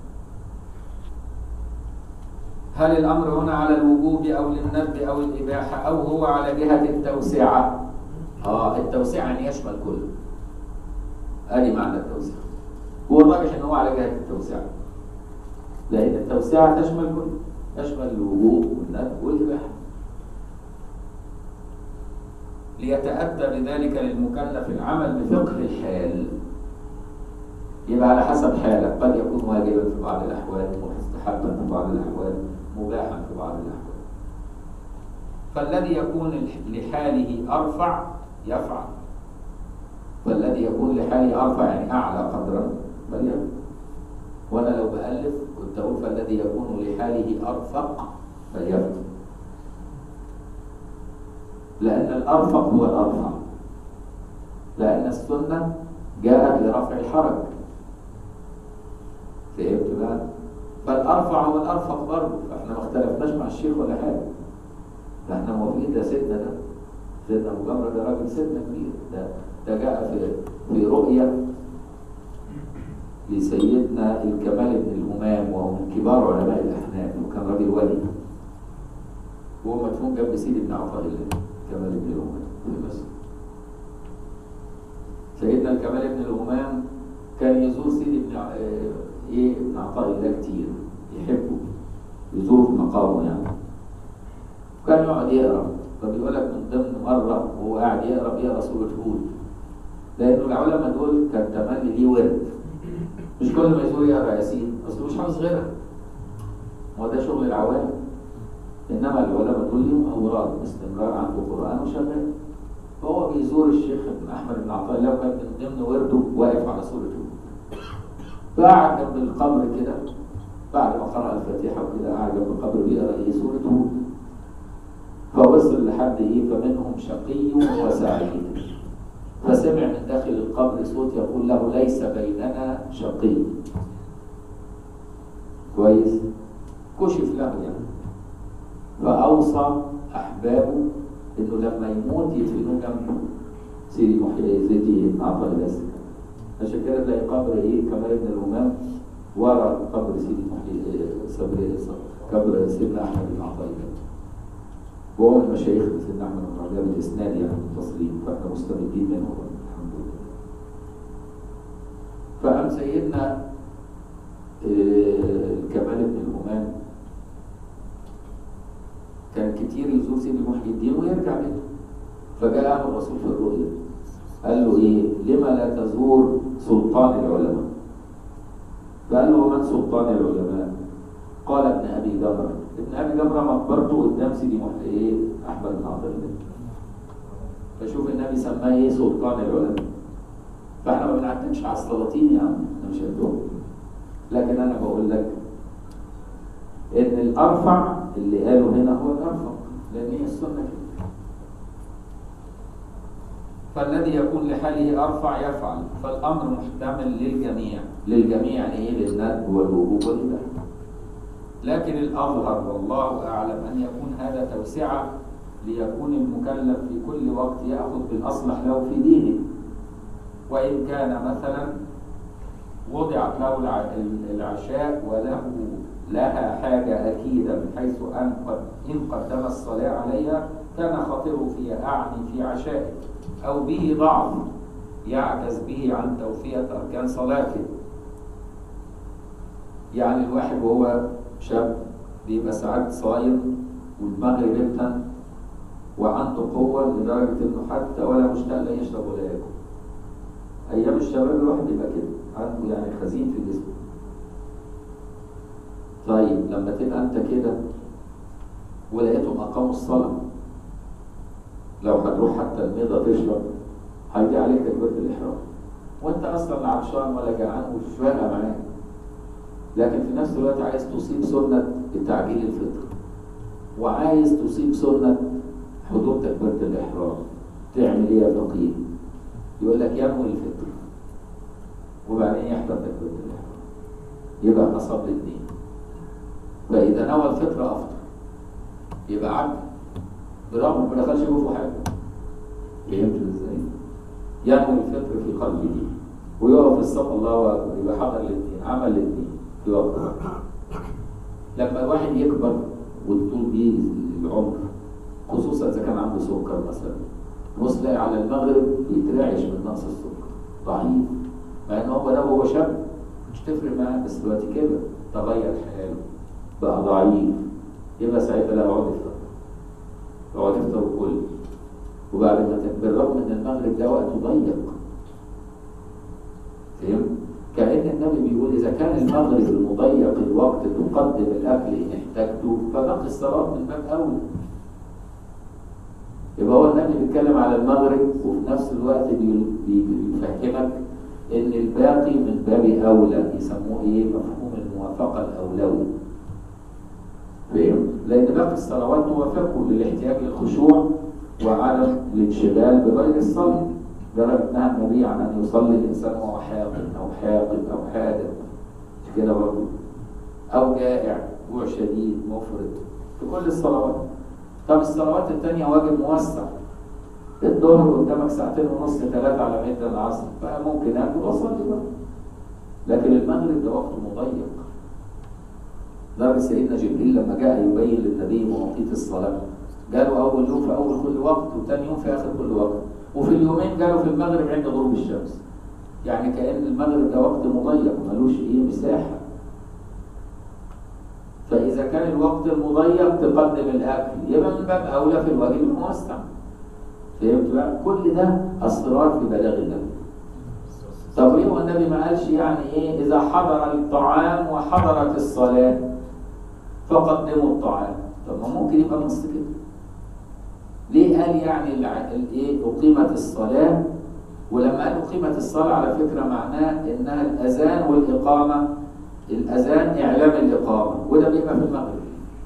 هل الامر هنا على الوجوب او للندب او الاباحه او هو على جهه التوسعه؟ التوسعه يعني يشمل كله. ادي معنى التوسعه. هو الراجح ان هو على جهه التوسعه، لان التوسعه تشمل كله، تشمل الوجوب والندب والاباحه. ليتأتى بذلك للمكلف العمل بفقه الحال، يبقى على حسب حالك، قد يكون واجبا في بعض الأحوال، مستحبا في بعض الأحوال، مباحا في بعض الأحوال. فالذي يكون لحاله أرفع يفعل، فالذي يكون لحاله أرفع يعني أعلى قدرا فليفعل. وأنا لو بألف كنت أقول فالذي يكون لحاله أرفق فليفعل، لأن الأرفق هو الأرفع، لأن السنة جاءت لرفع الحرج. فهمت بقى؟ فالأرفع هو الأرفق برضه، فإحنا ما اختلفناش مع الشيخ ولا حاجة، فإحنا موافقين. ده سيدنا، ده سيدنا أبو جمرة، ده راجل سيدنا كبير، ده جاء في رؤية لسيدنا الكمال بن الهمام، وهو من كبار علماء الأحناف، وكان راجل ولي، وهو مدفون جنب سيدي بن عطاء الله كمال بن الهمام في مصر. سيدنا الكمال بن الهمام كان يزور سيدي ابن عطاء الله كتير، يحبه يزوره في مقامه يعني، وكان يقعد يقرا. فبيقول لك من ضمن مره وهو قاعد يقرا سوره هود، لانه العلماء دول كان تملي ليه ورد مش كل ما يزور يقرا ياسين، اصل مش حافظ غيرها. هو ده شغل العوام. انما العلماء دول لهم اوراد باستمرار، عنده قران وشغال. فهو بيزور الشيخ ابن احمد بن عطاء الله، وكان من ضمن ورده واقف على سوره هود. فقعد جنب القبر كده بعد ما قرأ الفاتحة وكده، قعد جنب القبر بيقرأ سورة هود. فوصل لحد فمنهم شقي وسعيد. فسمع من داخل القبر صوت يقول له ليس بيننا شقي. كويس؟ كشف له فأوصى أحبابه إنه لما يموت يدفنوه جنب سيدي محيي عطاء الله. عشان كده تلاقي قبر كمال بن الهمام ورا قبر سيدي محيي قبر سيدنا أحمد بن عطاء الله. وهو من مشايخ سيدنا أحمد بن عطاء الله بالإسناد متصلين، فإحنا مستمدين منه الحمد لله. فقام سيدنا كمال بن الهمام كان كتير يزور سيدي محي الدين ويرجع بيته. فجاء الرسول في الرؤيا قال له لما لا تزور سلطان العلماء؟ فقال له ومن سلطان العلماء؟ قال ابن ابي جمره. ابن ابي جمره مقبرته قدام سيدي محي احمد بن عطاء الله. فشوف النبي سماه سلطان العلماء. فاحنا ما بنعتمدش على السلاطين يا عم، احنا مش قدهم. لكن انا بقول لك ان الارفع اللي قاله هنا هو الارفع، لان هي السنه كده. فالذي يكون لحاله ارفع يفعل، فالامر محتمل للجميع يعني للندب والوجوب والاباحه. لكن الاظهر والله اعلم ان يكون هذا توسعه ليكون المكلف في كل وقت ياخذ بالاصلح له في دينه. وان كان مثلا وضعت له العشاء لها حاجة أكيدة، من حيث إن قدم الصلاة عليها كان خطره فيها، أعني في عشائه، أو به ضعف يعجز به عن توفية أركان صلاته. يعني الواحد وهو شاب بيبقى ساعات صايم والمغرب يبتن وعنده قوة لدرجة إنه حتى ولا مشتاق لا يشرب ولا ياكل. أيام الشباب الواحد يبقى كده عنده يعني خزين في جسمه. طيب لما تبقى انت كده ولقيتهم اقاموا الصلاه، لو هتروح حتى الميضه تشرب هيجي عليك تكبيره الاحرام وانت اصلا لا عطشان ولا جعان ومش فارقه معاك. لكن في نفس الوقت عايز تصيب سنه تعجيل الفطر، وعايز تصيب سنه حضور تكبيره الاحرام. تعمل ايه يا فقيه؟ يقول لك ينوي الفطر وبعدين يحضر تكبيره الاحرام، يبقى اصاب الاثنين. فإذا نوى الفطر أفطر، يبقى عبد برغم ما دخلش جوه حاجة. فهمت ازاي؟ ينوي الفطر في قلبه ويقف الصف الله أكبر، يبقى حضر الاثنين، عمل الاثنين في وقت. لما الواحد يكبر وتطول بيه العمر، خصوصا إذا كان عنده سكر مثلا، بص تلاقي على المغرب يترعش من نقص السكر، ضعيف، مع إن هو ده وهو شاب مش تفرق معاه، بس دلوقتي كبر تغير حاله بقى ضعيف، يبقى ساعتها لا يقعد يفطر، يقعد يفطر وكل. وبعد ما بالرغم ان المغرب ده وقته ضيق. فهمت؟ كأن النبي بيقول اذا كان المغرب المضيق الوقت تقدم الاكل ان احتاجته، فباقي الصلاه من باب اولى. يبقى هو النبي بيتكلم على المغرب وفي نفس الوقت بيفهمك ان الباقي من باب اولى، يسموه مفهوم الموافقه الاولوي. لأن باقي الصلوات توافقه للاحتياج للخشوع وعدم الانشغال بغير الصلاة. درجة نهى النبي عن أن يصلي الإنسان وهو حاقد أو حاقد أو حادث، مش كده برضه؟ أو جائع، جوع شديد، مفرط، في كل الصلوات. طب الصلوات الثانية واجب موسع. الظهر قدامك 2.5 3 على ما يبدأ العصر، فممكن آكل وأصلي بقى. لكن المغرب ده وقته مضيق. درجة سيدنا جبريل لما جاء يبين للنبي مواقيت الصلاة، جاله أول يوم في أول كل وقت، وثاني يوم في آخر كل وقت، وفي اليومين جاله في المغرب عند غروب الشمس. يعني كأن المغرب ده وقت مضيق ملوش مساحة. فإذا كان الوقت المضيق تقدم الأكل، يبقى من باب أولى في الواجب الموسع. فهمت بقى؟ كل ده أسرار في بلاغ النبي طب ليه النبي ما قالش يعني ايه اذا حضر الطعام وحضرت الصلاه فقدموا الطعام؟ طب ما ممكن يبقى نص كده. ليه قال يعني الايه اقيمت الصلاه؟ ولما قال اقيمت الصلاه على فكره معناه انها الاذان والاقامه. الاذان اعلام الاقامه، وده بيبقى في المغرب.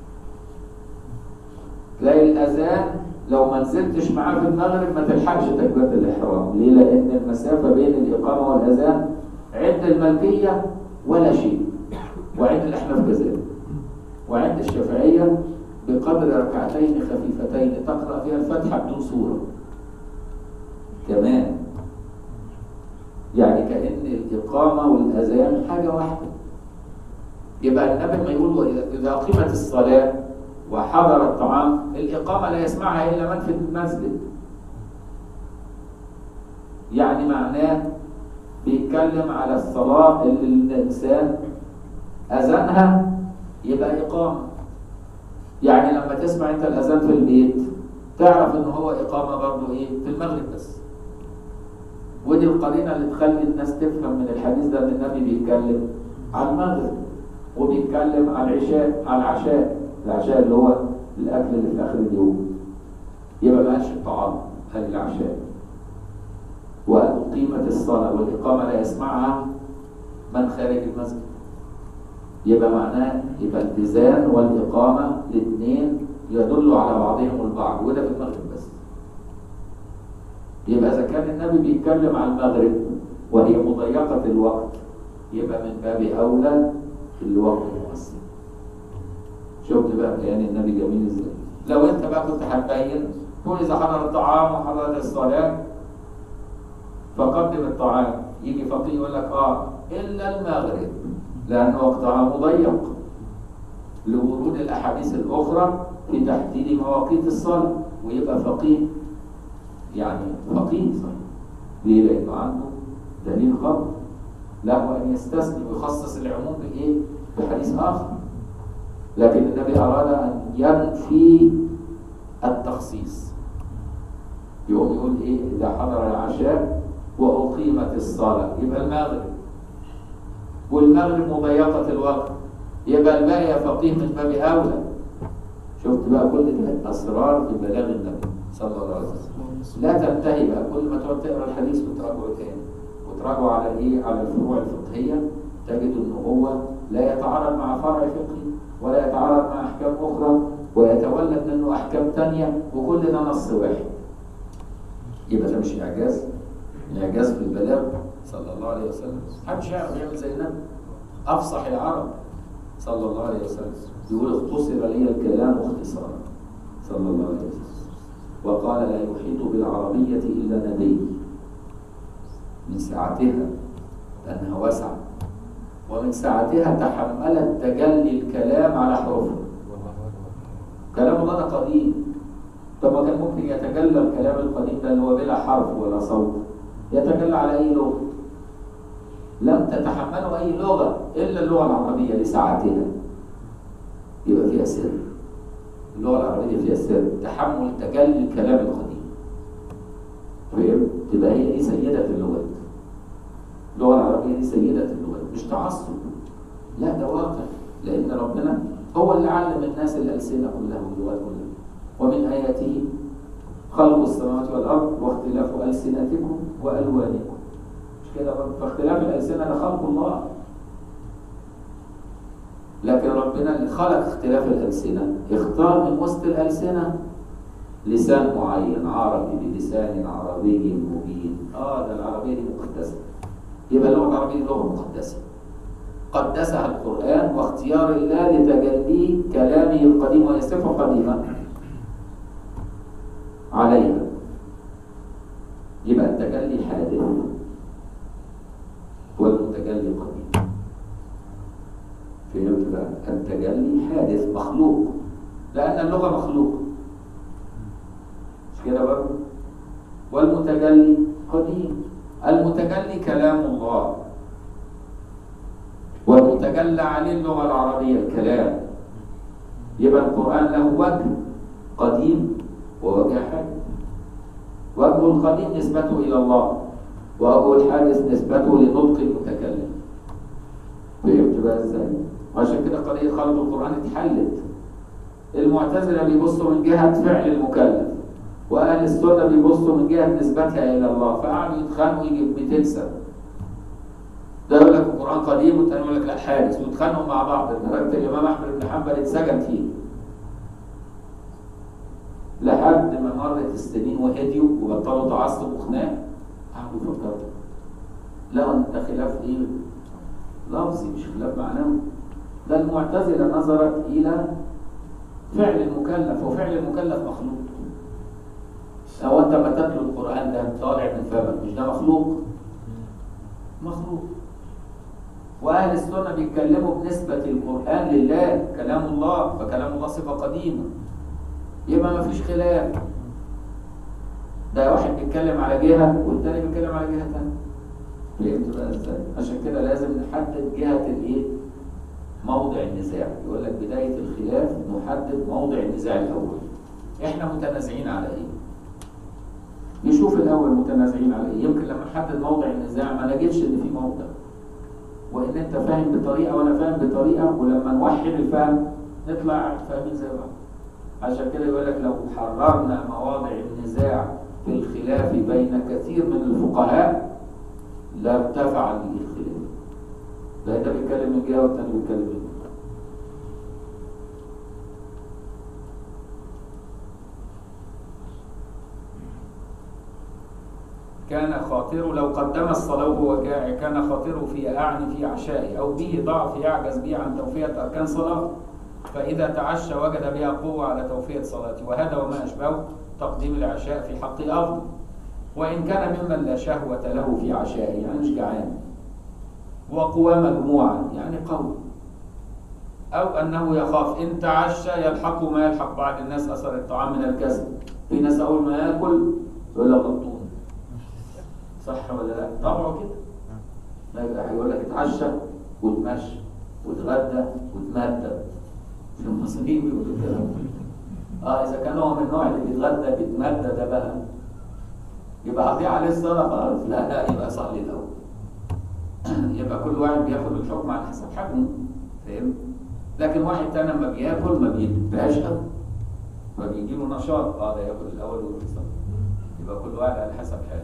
تلاقي الاذان لو ما نزلتش معاه في المغرب ما تلحقش تكبيره الاحرام. ليه؟ لان المسافه بين الاقامه والاذان عند المالكيه ولا شيء، وعند الاحناف كذلك، وعند الشافعيه بقدر ركعتين خفيفتين تقرا فيها الفاتحه بدون سوره كمان. يعني كأن الإقامة والأذان حاجة واحدة. يبقى النبي ما يقول إذا أقيمت الصلاة وحضر الطعام، الإقامة لا يسمعها إلا من في المسجد. يعني معناه بيتكلم على الصلاة اللي الإنسان أذانها يبقى إقامة. يعني لما تسمع أنت الأذان في البيت تعرف إن هو إقامة برضه إيه؟ في المغرب بس. ودي القرينة اللي تخلي الناس تفهم من الحديث ده ان النبي بيتكلم عن المغرب وبيتكلم عن العشاء، العشاء اللي هو الاكل اللي في اخر اليوم. يبقى ما قالش الطعام، قال العشاء. وأقيمت الصلاة والإقامة لا يسمعها من خارج المسجد. يبقى معناه يبقى الإذان والإقامة الاثنين يدلوا على بعضهم البعض، وده في المغرب بس. يبقى إذا كان النبي بيتكلم عن المغرب وهي مضيقة الوقت يبقى من باب أولى في الوقت المؤثر. شفت بقى بيان النبي جميل ازاي؟ لو أنت بقى كنت هتبين تقول إذا حضر الطعام وحضرت الصلاة فقدم الطعام، يجي فقيه يقول لك إلا المغرب لأن وقتها مضيق لورود الأحاديث الأخرى في تحديد مواقيت الصلاة، ويبقى فقيه يعني فقيه صحيح. ليه؟ لأنه عنده دليل خاطئ له أن يستثني ويخصص العموم بإيه؟ بحديث آخر. لكن النبي أراد أن ينفي التخصيص، يقول إيه؟ إذا حضر العشاء وأقيمت الصلاة يبقى المغرب، والمغرب مضيقة الوقت يبقى الباقي يا فقيه من باب أولى. شفت بقى كل دي أسرار في بلاغ النبي صلى الله عليه وسلم. لا تنتهي بقى كل ما تقعد تقرا الحديث وتراجعه تاني وتراجعه على ايه؟ على الفروع الفقهيه، تجد ان هو لا يتعارض مع فرع فقهي ولا يتعارض مع احكام اخرى ويتولد منه احكام ثانيه، وكل ده نص واحد. يبقى ده مش اعجاز؟ اعجاز في البلاغ صلى الله عليه وسلم. محدش يعرف يعمل زي النبي افصح العرب صلى الله عليه وسلم. يقول اختصر لي الكلام اختصارا صلى الله عليه وسلم، وقال لا يحيط بالعربية إلا نبي، من سعتها لأنها واسعة، ومن سعتها تحملت تجلي الكلام على حروفه. كلام الله ده قديم، طب ما كان ممكن يتجلى الكلام القديم ده اللي هو بلا حرف ولا صوت يتجلى على أي لغة. لم تتحمله أي لغة إلا اللغة العربية لسعتها، يبقى فيها سر. اللغة العربية فيها سر تحمل تجلي الكلام القديم. فاهم؟ تبقى هي دي سيدة اللغات. اللغة العربية دي سيدة اللغات، مش تعصب، لا ده واقع، لأن ربنا هو اللي علم الناس الألسنة كلها واللغات كلها. ومن آياته خلق السماوات والأرض واختلاف ألسنتكم وألوانكم. مش كده برضه؟ فاختلاف الألسنة ده خلق الله، لكن ربنا اللي خلق اختلاف الألسنة اختار من وسط الألسنة لسان معين عربي بلسان عربي مبين. ده العربية دي مقدسة، يبقى اللغة العربية لغة مقدسة قدسها القرآن واختيار الله لتجلي كلامه القديم ويصفه قديما عليها. يبقى التجلي حادث والمتجلي قديم. فهمت بقى؟ التجلي حادث مخلوق لأن اللغة مخلوق، مش كده برضه؟ والمتجلي قديم. المتجلي كلام الله والمتجلى عليه اللغة العربية الكلام. يبقى القرآن له وجه قديم ووجه حادث. وجه القديم نسبته إلى الله وهو الحادث نسبته لنطق المتكلم. فهمت بقى ازاي؟ وعشان كده قضية خلق القرآن اتحلت. المعتزلة بيبصوا من جهة فعل المكلف، وأهل السنة بيبصوا من جهة نسبتها إلى الله، فقعدوا يتخانقوا يجي 200 سنة. ده يقول لك القرآن قديم والتاني يقول لك لا حادث، ويتخانقوا مع بعض لدرجة الإمام أحمد بن حنبل اتسجن فيه. لحد ما مرت السنين وهديوا وبطلوا تعصب وخناق، قعدوا يفكروا لقوا ان ده خلاف ايه؟ لفظي مش خلاف معنوي. ده المعتزلة نظرت إلى فعل المكلف، وفعل المكلف مخلوق. لو أنت ما تتلو القرآن ده طالع من فمك، مش ده مخلوق؟ مخلوق. وأهل السنة بيتكلموا بنسبة القرآن لله، كلام الله، فكلام الله صفة قديمة، يبقى ما فيش خلاف. ده واحد بيتكلم على جهة والتاني بيتكلم على جهة تانية. فهمت بقى ازاي؟ عشان كده لازم نحدد جهة الايه؟ موضع النزاع. يقول لك بداية الخلاف نحدد موضع النزاع الأول. احنا متنازعين على ايه؟ نشوف الأول متنازعين على ايه. يمكن لما نحدد موضع النزاع ما نجدش ان في موضع، وان انت فاهم بطريقة وانا فاهم بطريقة، ولما نوحد الفهم نطلع فاهمين زي بعض. عشان كده يقول لك لو حررنا مواضع النزاع في الخلاف بين كثير من الفقهاء لارتفع الخلاف. ده ده بيتكلم من جهه والثاني بيتكلم من جهه. كان خاطره لو قدم الصلاة وهو جائع كان خاطره في أعني في عشائه، أو به ضعف يعجز به عن توفية أركان صلاة، فإذا تعشى وجد بها قوة على توفية صلاته، وهذا وما أشبهه تقديم العشاء في حق أفضل. وإن كان ممن لا شهوة له في عشائه، يعني مش جعان، وقوى مجموعة يعني قوي، أو أنه يخاف إن تعشى يلحق ما يلحق بعض الناس أثر الطعام من الكسل. في ناس أول ما يأكل يقول لك غلطون، صح ولا لا؟ طبعه كده. لا يقول لك اتعشى وتمشى وتغدى وتمدد. في المصريين بيقولوا كده. إذا كان هو من النوع اللي بيتغدى بيتمدد ده بقى يبقى هضيع عليه الصلاة خلاص. لا يبقى صلي الأول. يبقى كل واحد بياخد الحكم على حسب حجمه، فاهم؟ لكن واحد تاني لما بياكل ما بيتبقاش قوي، فبيجي له نشاط، ده ياكل الأول ويروح يصلي. يبقى كل واحد على حسب حاله.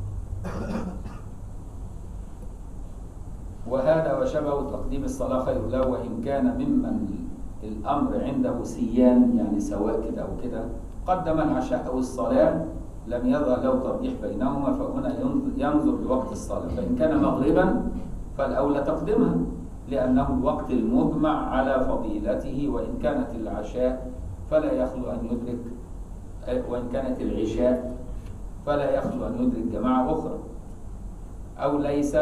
وهذا وشبه تقديم الصلاة خير له، وإن كان ممن الأمر عنده سيان، يعني سواء كده أو كده، قدم العشاء أو الصلاة لم يظهر له ترجيح بينهما، فهنا ينظر لوقت الصلاة. فإن كان مغربا فالأولى تقديمها لأنه الوقت المجمع على فضيلته، وإن كانت العشاء فلا يخلو أن يدرك، وإن كانت العشاء فلا يخلو أن يدرك جماعة أخرى، أو ليس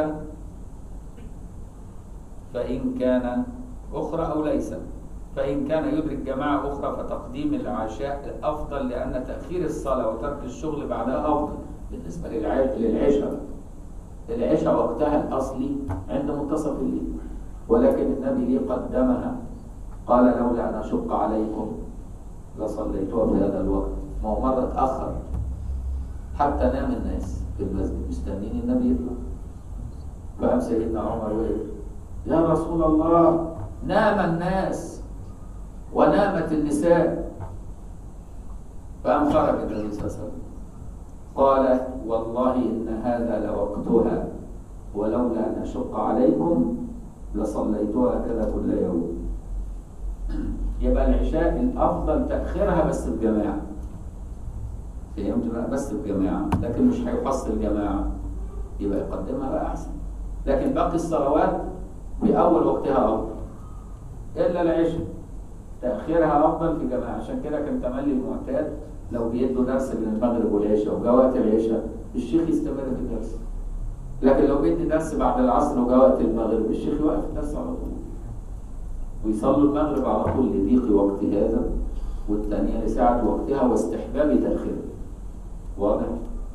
فإن كان أخرى أو ليس، فإن كان يدرك جماعة أخرى فتقديم العشاء أفضل، لأن تأخير الصلاة وترك الشغل بعدها أفضل. بالنسبة للعشاء، العشاء وقتها الأصلي عند منتصف الليل، ولكن النبي ليه قدمها؟ قال لولا أن أشق عليكم لصليتها في هذا الوقت. ما هو مرة اتأخر حتى نام الناس في المسجد مستنين النبي يطلع، فقام سيدنا عمر وقف: يا رسول الله، نام الناس ونامت النساء. فقام خرج النبي صلى الله عليه وسلم قال: والله إن هذا لوقتها، ولولا أن أشق عليكم لصليتها كذا كل يوم. يبقى العشاء الأفضل تأخيرها بس بجماعة. فهمت بقى؟ بس بجماعة، لكن مش هيحصل جماعة يبقى يقدمها بقى أحسن. لكن باقي الصلوات بأول وقتها أفضل، إلا العشاء تأخيرها أفضل في جماعة. عشان كده كان تملي المعتاد لو بيدوا درس بين المغرب والعشاء وجاء وقت العشاء الشيخ يستمر في الدرس، لكن لو بيدي درس بعد العصر وجاء وقت المغرب الشيخ يوقف الدرس على طول ويصلوا المغرب على طول لضيق وقت هذا، والثانية لسعة وقتها واستحباب تأخيرها. واضح؟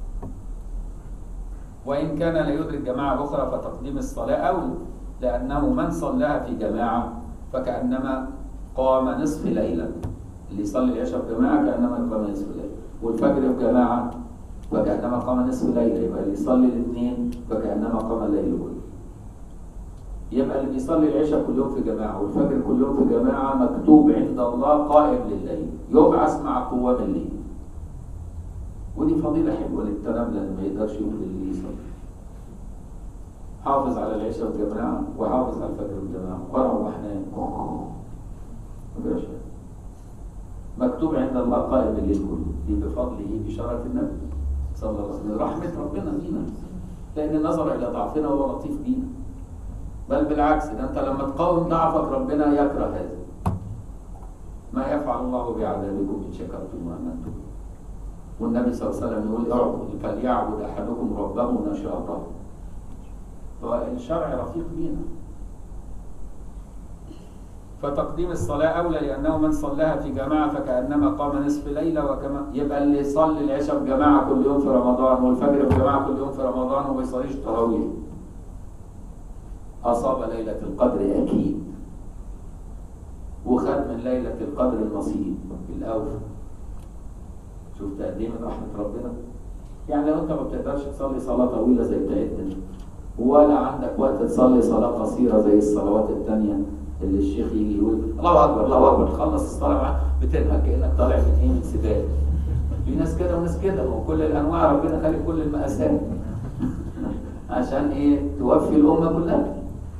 وإن كان لا يدرك جماعة أخرى فتقديم الصلاة أولى، لأنه من صلاها في جماعة فكأنما قام نصف ليلة. اللي يصلي العشاء في جماعة كأنما قام نصف ليلة، والفجر في جماعة فكأنما قام نصف ليلة. يبقى اللي يصلي الاثنين فكأنما قام الليل كله. يبقى اللي بيصلي العشاء كل يوم في جماعة والفجر كل يوم في جماعة مكتوب عند الله قائم لليل، يبعث مع قوام الليل. ودي فضيلة حلوة للتنام لأن ما يقدرش يقوم بالليل يصلي. حافظ على العشاء والجماعة وحافظ على الفجر والجماعة وروح نام. مكتوب عند الله قائم الليل كله. دي بفضل ايه؟ بشرف النبي صلى الله عليه وسلم، رحمة ربنا فينا، لأن نظر إلى ضعفنا وهو لطيف بينا. بل بالعكس، ده أنت لما تقاوم ضعفك ربنا يكره هذا. ما يفعل الله بعذابكم إن شكرتم وآمنتم. والنبي صلى الله عليه وسلم يقول اعبد فليعبد أحدكم ربه نشاطا. فالشرع رفيق بينا. فتقديم الصلاة أولى لأنه من صلاها في جماعة فكأنما قام نصف ليلة. وكما يبقى اللي يصلي العشاء في جماعة كل يوم في رمضان والفجر في جماعة كل يوم في رمضان وما يصليش التراويح أصاب ليلة القدر أكيد، وخد من ليلة القدر النصيب الأوفى. شفت قد إيه من رحمة ربنا؟ يعني لو أنت ما بتقدرش تصلي صلاة طويلة زي بتاعتنا ولا عندك وقت تصلي صلاة قصيرة زي الصلوات التانية اللي الشيخ يجي يقول الله أكبر الله أكبر تخلص الصلاة معاه بتنهك كأنك طالع من إيه؟ من سباق. في ناس كده وناس كده، وكل الأنواع ربنا خالق كل المقاسات عشان إيه؟ توفي الأمة كلها.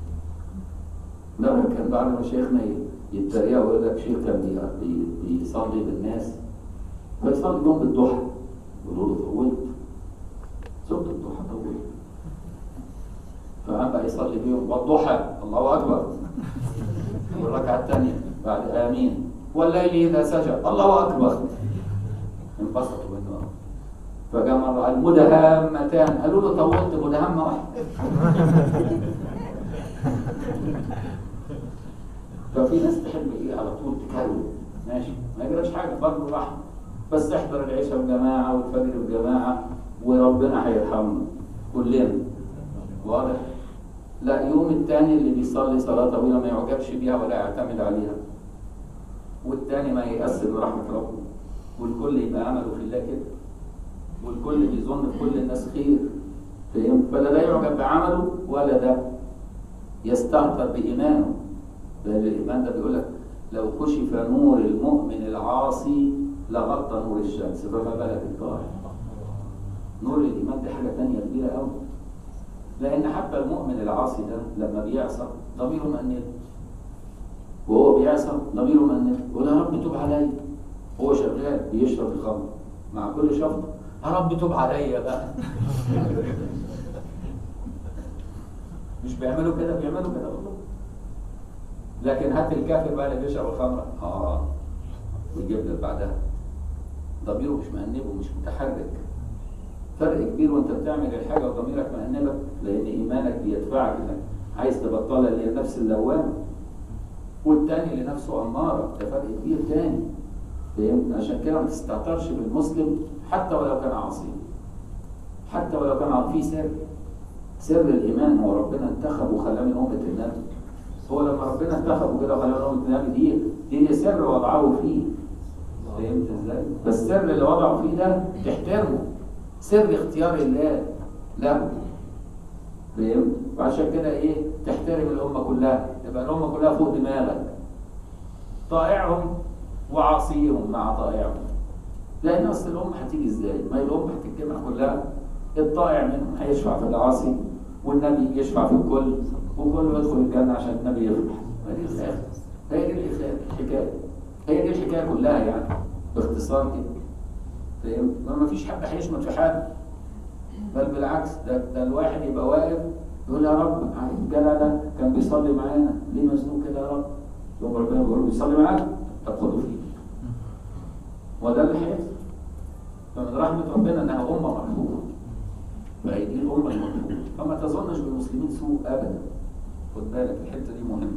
مرة كان بعض مشايخنا يتريقوا ويقول لك شيخ كان بيصلي بالناس فيصلي بهم بالضحى، يقولوا له طولت صوت الضحى طولت، فقام بقى يصلي بيهم والضحى الله أكبر والركعة الثانية بعد آمين والليل إذا سجى الله أكبر. انبسطوا منه. فجاء مرة المدهامتان قالوا له طولت مدهمة واحدة. ففي ناس تحب ايه على طول تكروت، ماشي ما يجراش حاجه برضه رحمه، بس احضر العشاء بجماعه والفجر بجماعه وربنا هيرحمنا كلنا. واضح؟ لا يوم الثاني اللي بيصلي صلاه طويله ما يعجبش بيها ولا يعتمد عليها، والثاني ما ييأس برحمه ربه، والكل يبقى عمله في الله كده، والكل بيظن في كل الناس خير. فهمت؟ فلا ده يعجب بعمله ولا ده يستهتر بإيمانه. لأن الإيمان ده بيقول لك لو كشف نور المؤمن العاصي لغطى نور الشمس فما بالك الطاهر. نور الإيمان دي حاجة تانية كبيرة قوي. لأن حتى المؤمن العاصي ده لما بيعصى ضميره مأنب، وهو بيعصى ضميره مأنب، يقول يا رب توب عليا. هو شغال بيشرب الخمر مع كل شفط يا رب توب عليا بقى. مش بيعملوا كده؟ بيعملوا كده والله. لكن هات الكافر بقى اللي بيشرب الخمره ويجيب لك بعدها ضميره مش مأنبه ومش متحرك. فرق كبير وانت بتعمل الحاجه وضميرك مأنبك، لان ايمانك بيدفعك انك عايز تبطلها اللي هي النفس اللوامه، والتاني اللي نفسه اماره، ده فرق كبير تاني. فهمت؟ عشان كده ما تستهترش بالمسلم حتى ولو كان عاصي، حتى ولو كان في سر الايمان. هو ربنا انتخب وخلاه من امه النبي. هو لما ربنا انتخبه كده وخلاه من امه النبي دي سر وضعه فيه. فهمت ازاي؟ بس السر اللي وضعه فيه ده تحترمه، سر اختيار الله له. فهمت؟ وعشان كده ايه؟ تحترم الامه كلها، تبقى الامه كلها فوق دماغك، طائعهم وعاصيهم مع طائعهم. لان اصل الامه هتيجي ازاي؟ ما هي الامه هتتجمع كلها، الطائع منهم هيشفع في العاصي والنبي يشفع في الكل وكله يدخل الجنه عشان النبي يفرح. هي دي الحكايه، هي دي الحكايه كلها يعني باختصار كده. فهمت؟ ما فيش حد هيشمت في حد، بل بالعكس، ده الواحد يبقى واقف يقول يا رب الجدع ده كان بيصلي معانا ليه مزنوق كده يا رب؟ يوم ربنا بيقول له بيصلي معاك طب خده فيه. وده اللي هيحصل. فمن رحمه ربنا انها امه مرحومه، فهي دي الامه المرحومه، فما تظنش بالمسلمين سوء ابدا. خد بالك الحته دي مهمه.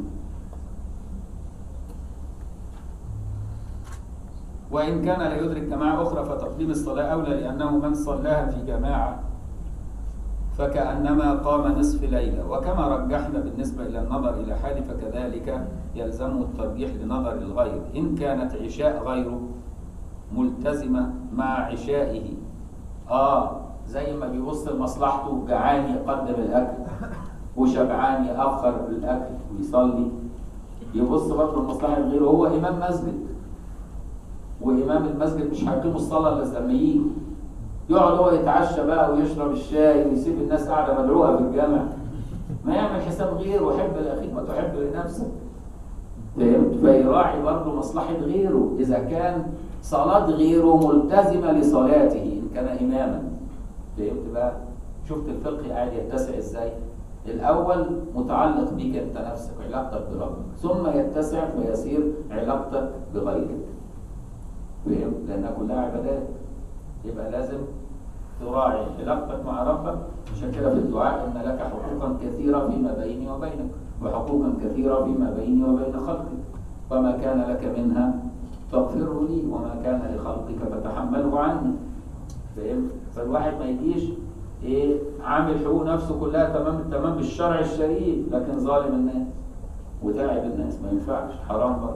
وإن كان لا يدرك جماعة أخرى فتقديم الصلاة أولى، لأنه من صلاها في جماعة فكأنما قام نصف ليلة. وكما رجحنا بالنسبة إلى النظر إلى حال فكذلك يلزم الترجيح لنظر الغير. إن كانت عشاء غيره ملتزمة مع عشائه زي ما بيبص لمصلحته، جعان يقدم الاكل وشبعان يأخر الاكل ويصلي، يبص برضه لمصلحه غيره. هو امام مسجد، وامام المسجد مش هيقيم الصلاه الا لما يجي، يقعد هو يتعشى بقى ويشرب الشاي ويسيب الناس قاعده مدعوه في الجامع، ما يعمل حساب غيره. وحب لاخيك ما تحب لنفسك. فهمت؟ فيراعي برضه مصلحه غيره. اذا كان صلاه غيره ملتزمه لصلاته ان كان اماما. فهمت بقى؟ شفت الفقه قاعد يتسع ازاي؟ الاول متعلق بك انت نفسك وعلاقتك بربك، ثم يتسع فيصير علاقتك بغيرك. فهمت؟ لانها كلها عبادات. يبقى لازم تراعي علاقتك مع ربك. عشان كده في الدعاء ان لك حقوقا كثيره فيما بيني وبينك، وحقوقا كثيره فيما بيني وبين خلقك، وما كان لك منها فاغفره لي، وما كان لخلقك فتحمله عني. فهمت؟ فالواحد ما يجيش عامل حقوق نفسه كلها تمام التمام بالشرع الشريف، لكن ظالم الناس وتاعب الناس. ما ينفعش، حرام برضه.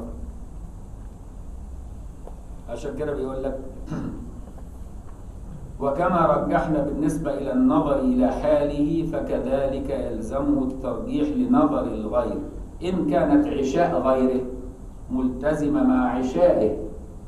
عشان كده بيقول لك وكما رجحنا بالنسبة إلى النظر إلى حاله فكذلك يلزمه الترجيح لنظر الغير إن كانت عشاء غيره ملتزمة مع عشائه،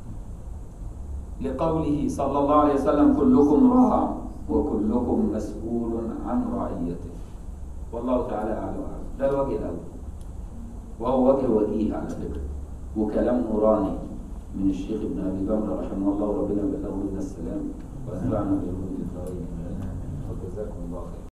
لقوله صلى الله عليه وسلم كلكم راع وكلكم مسؤول عن رعيته. والله تعالى أعلم وأعلم. ده الوجه الأول، وهو وجه وجيه على فكرة، وكلام نوراني من الشيخ ابن أبي جمرة رحمه الله، وربنا يبلغه منا السلام وأنفعنا بعلومه الدارين. وجزاكم الله خير.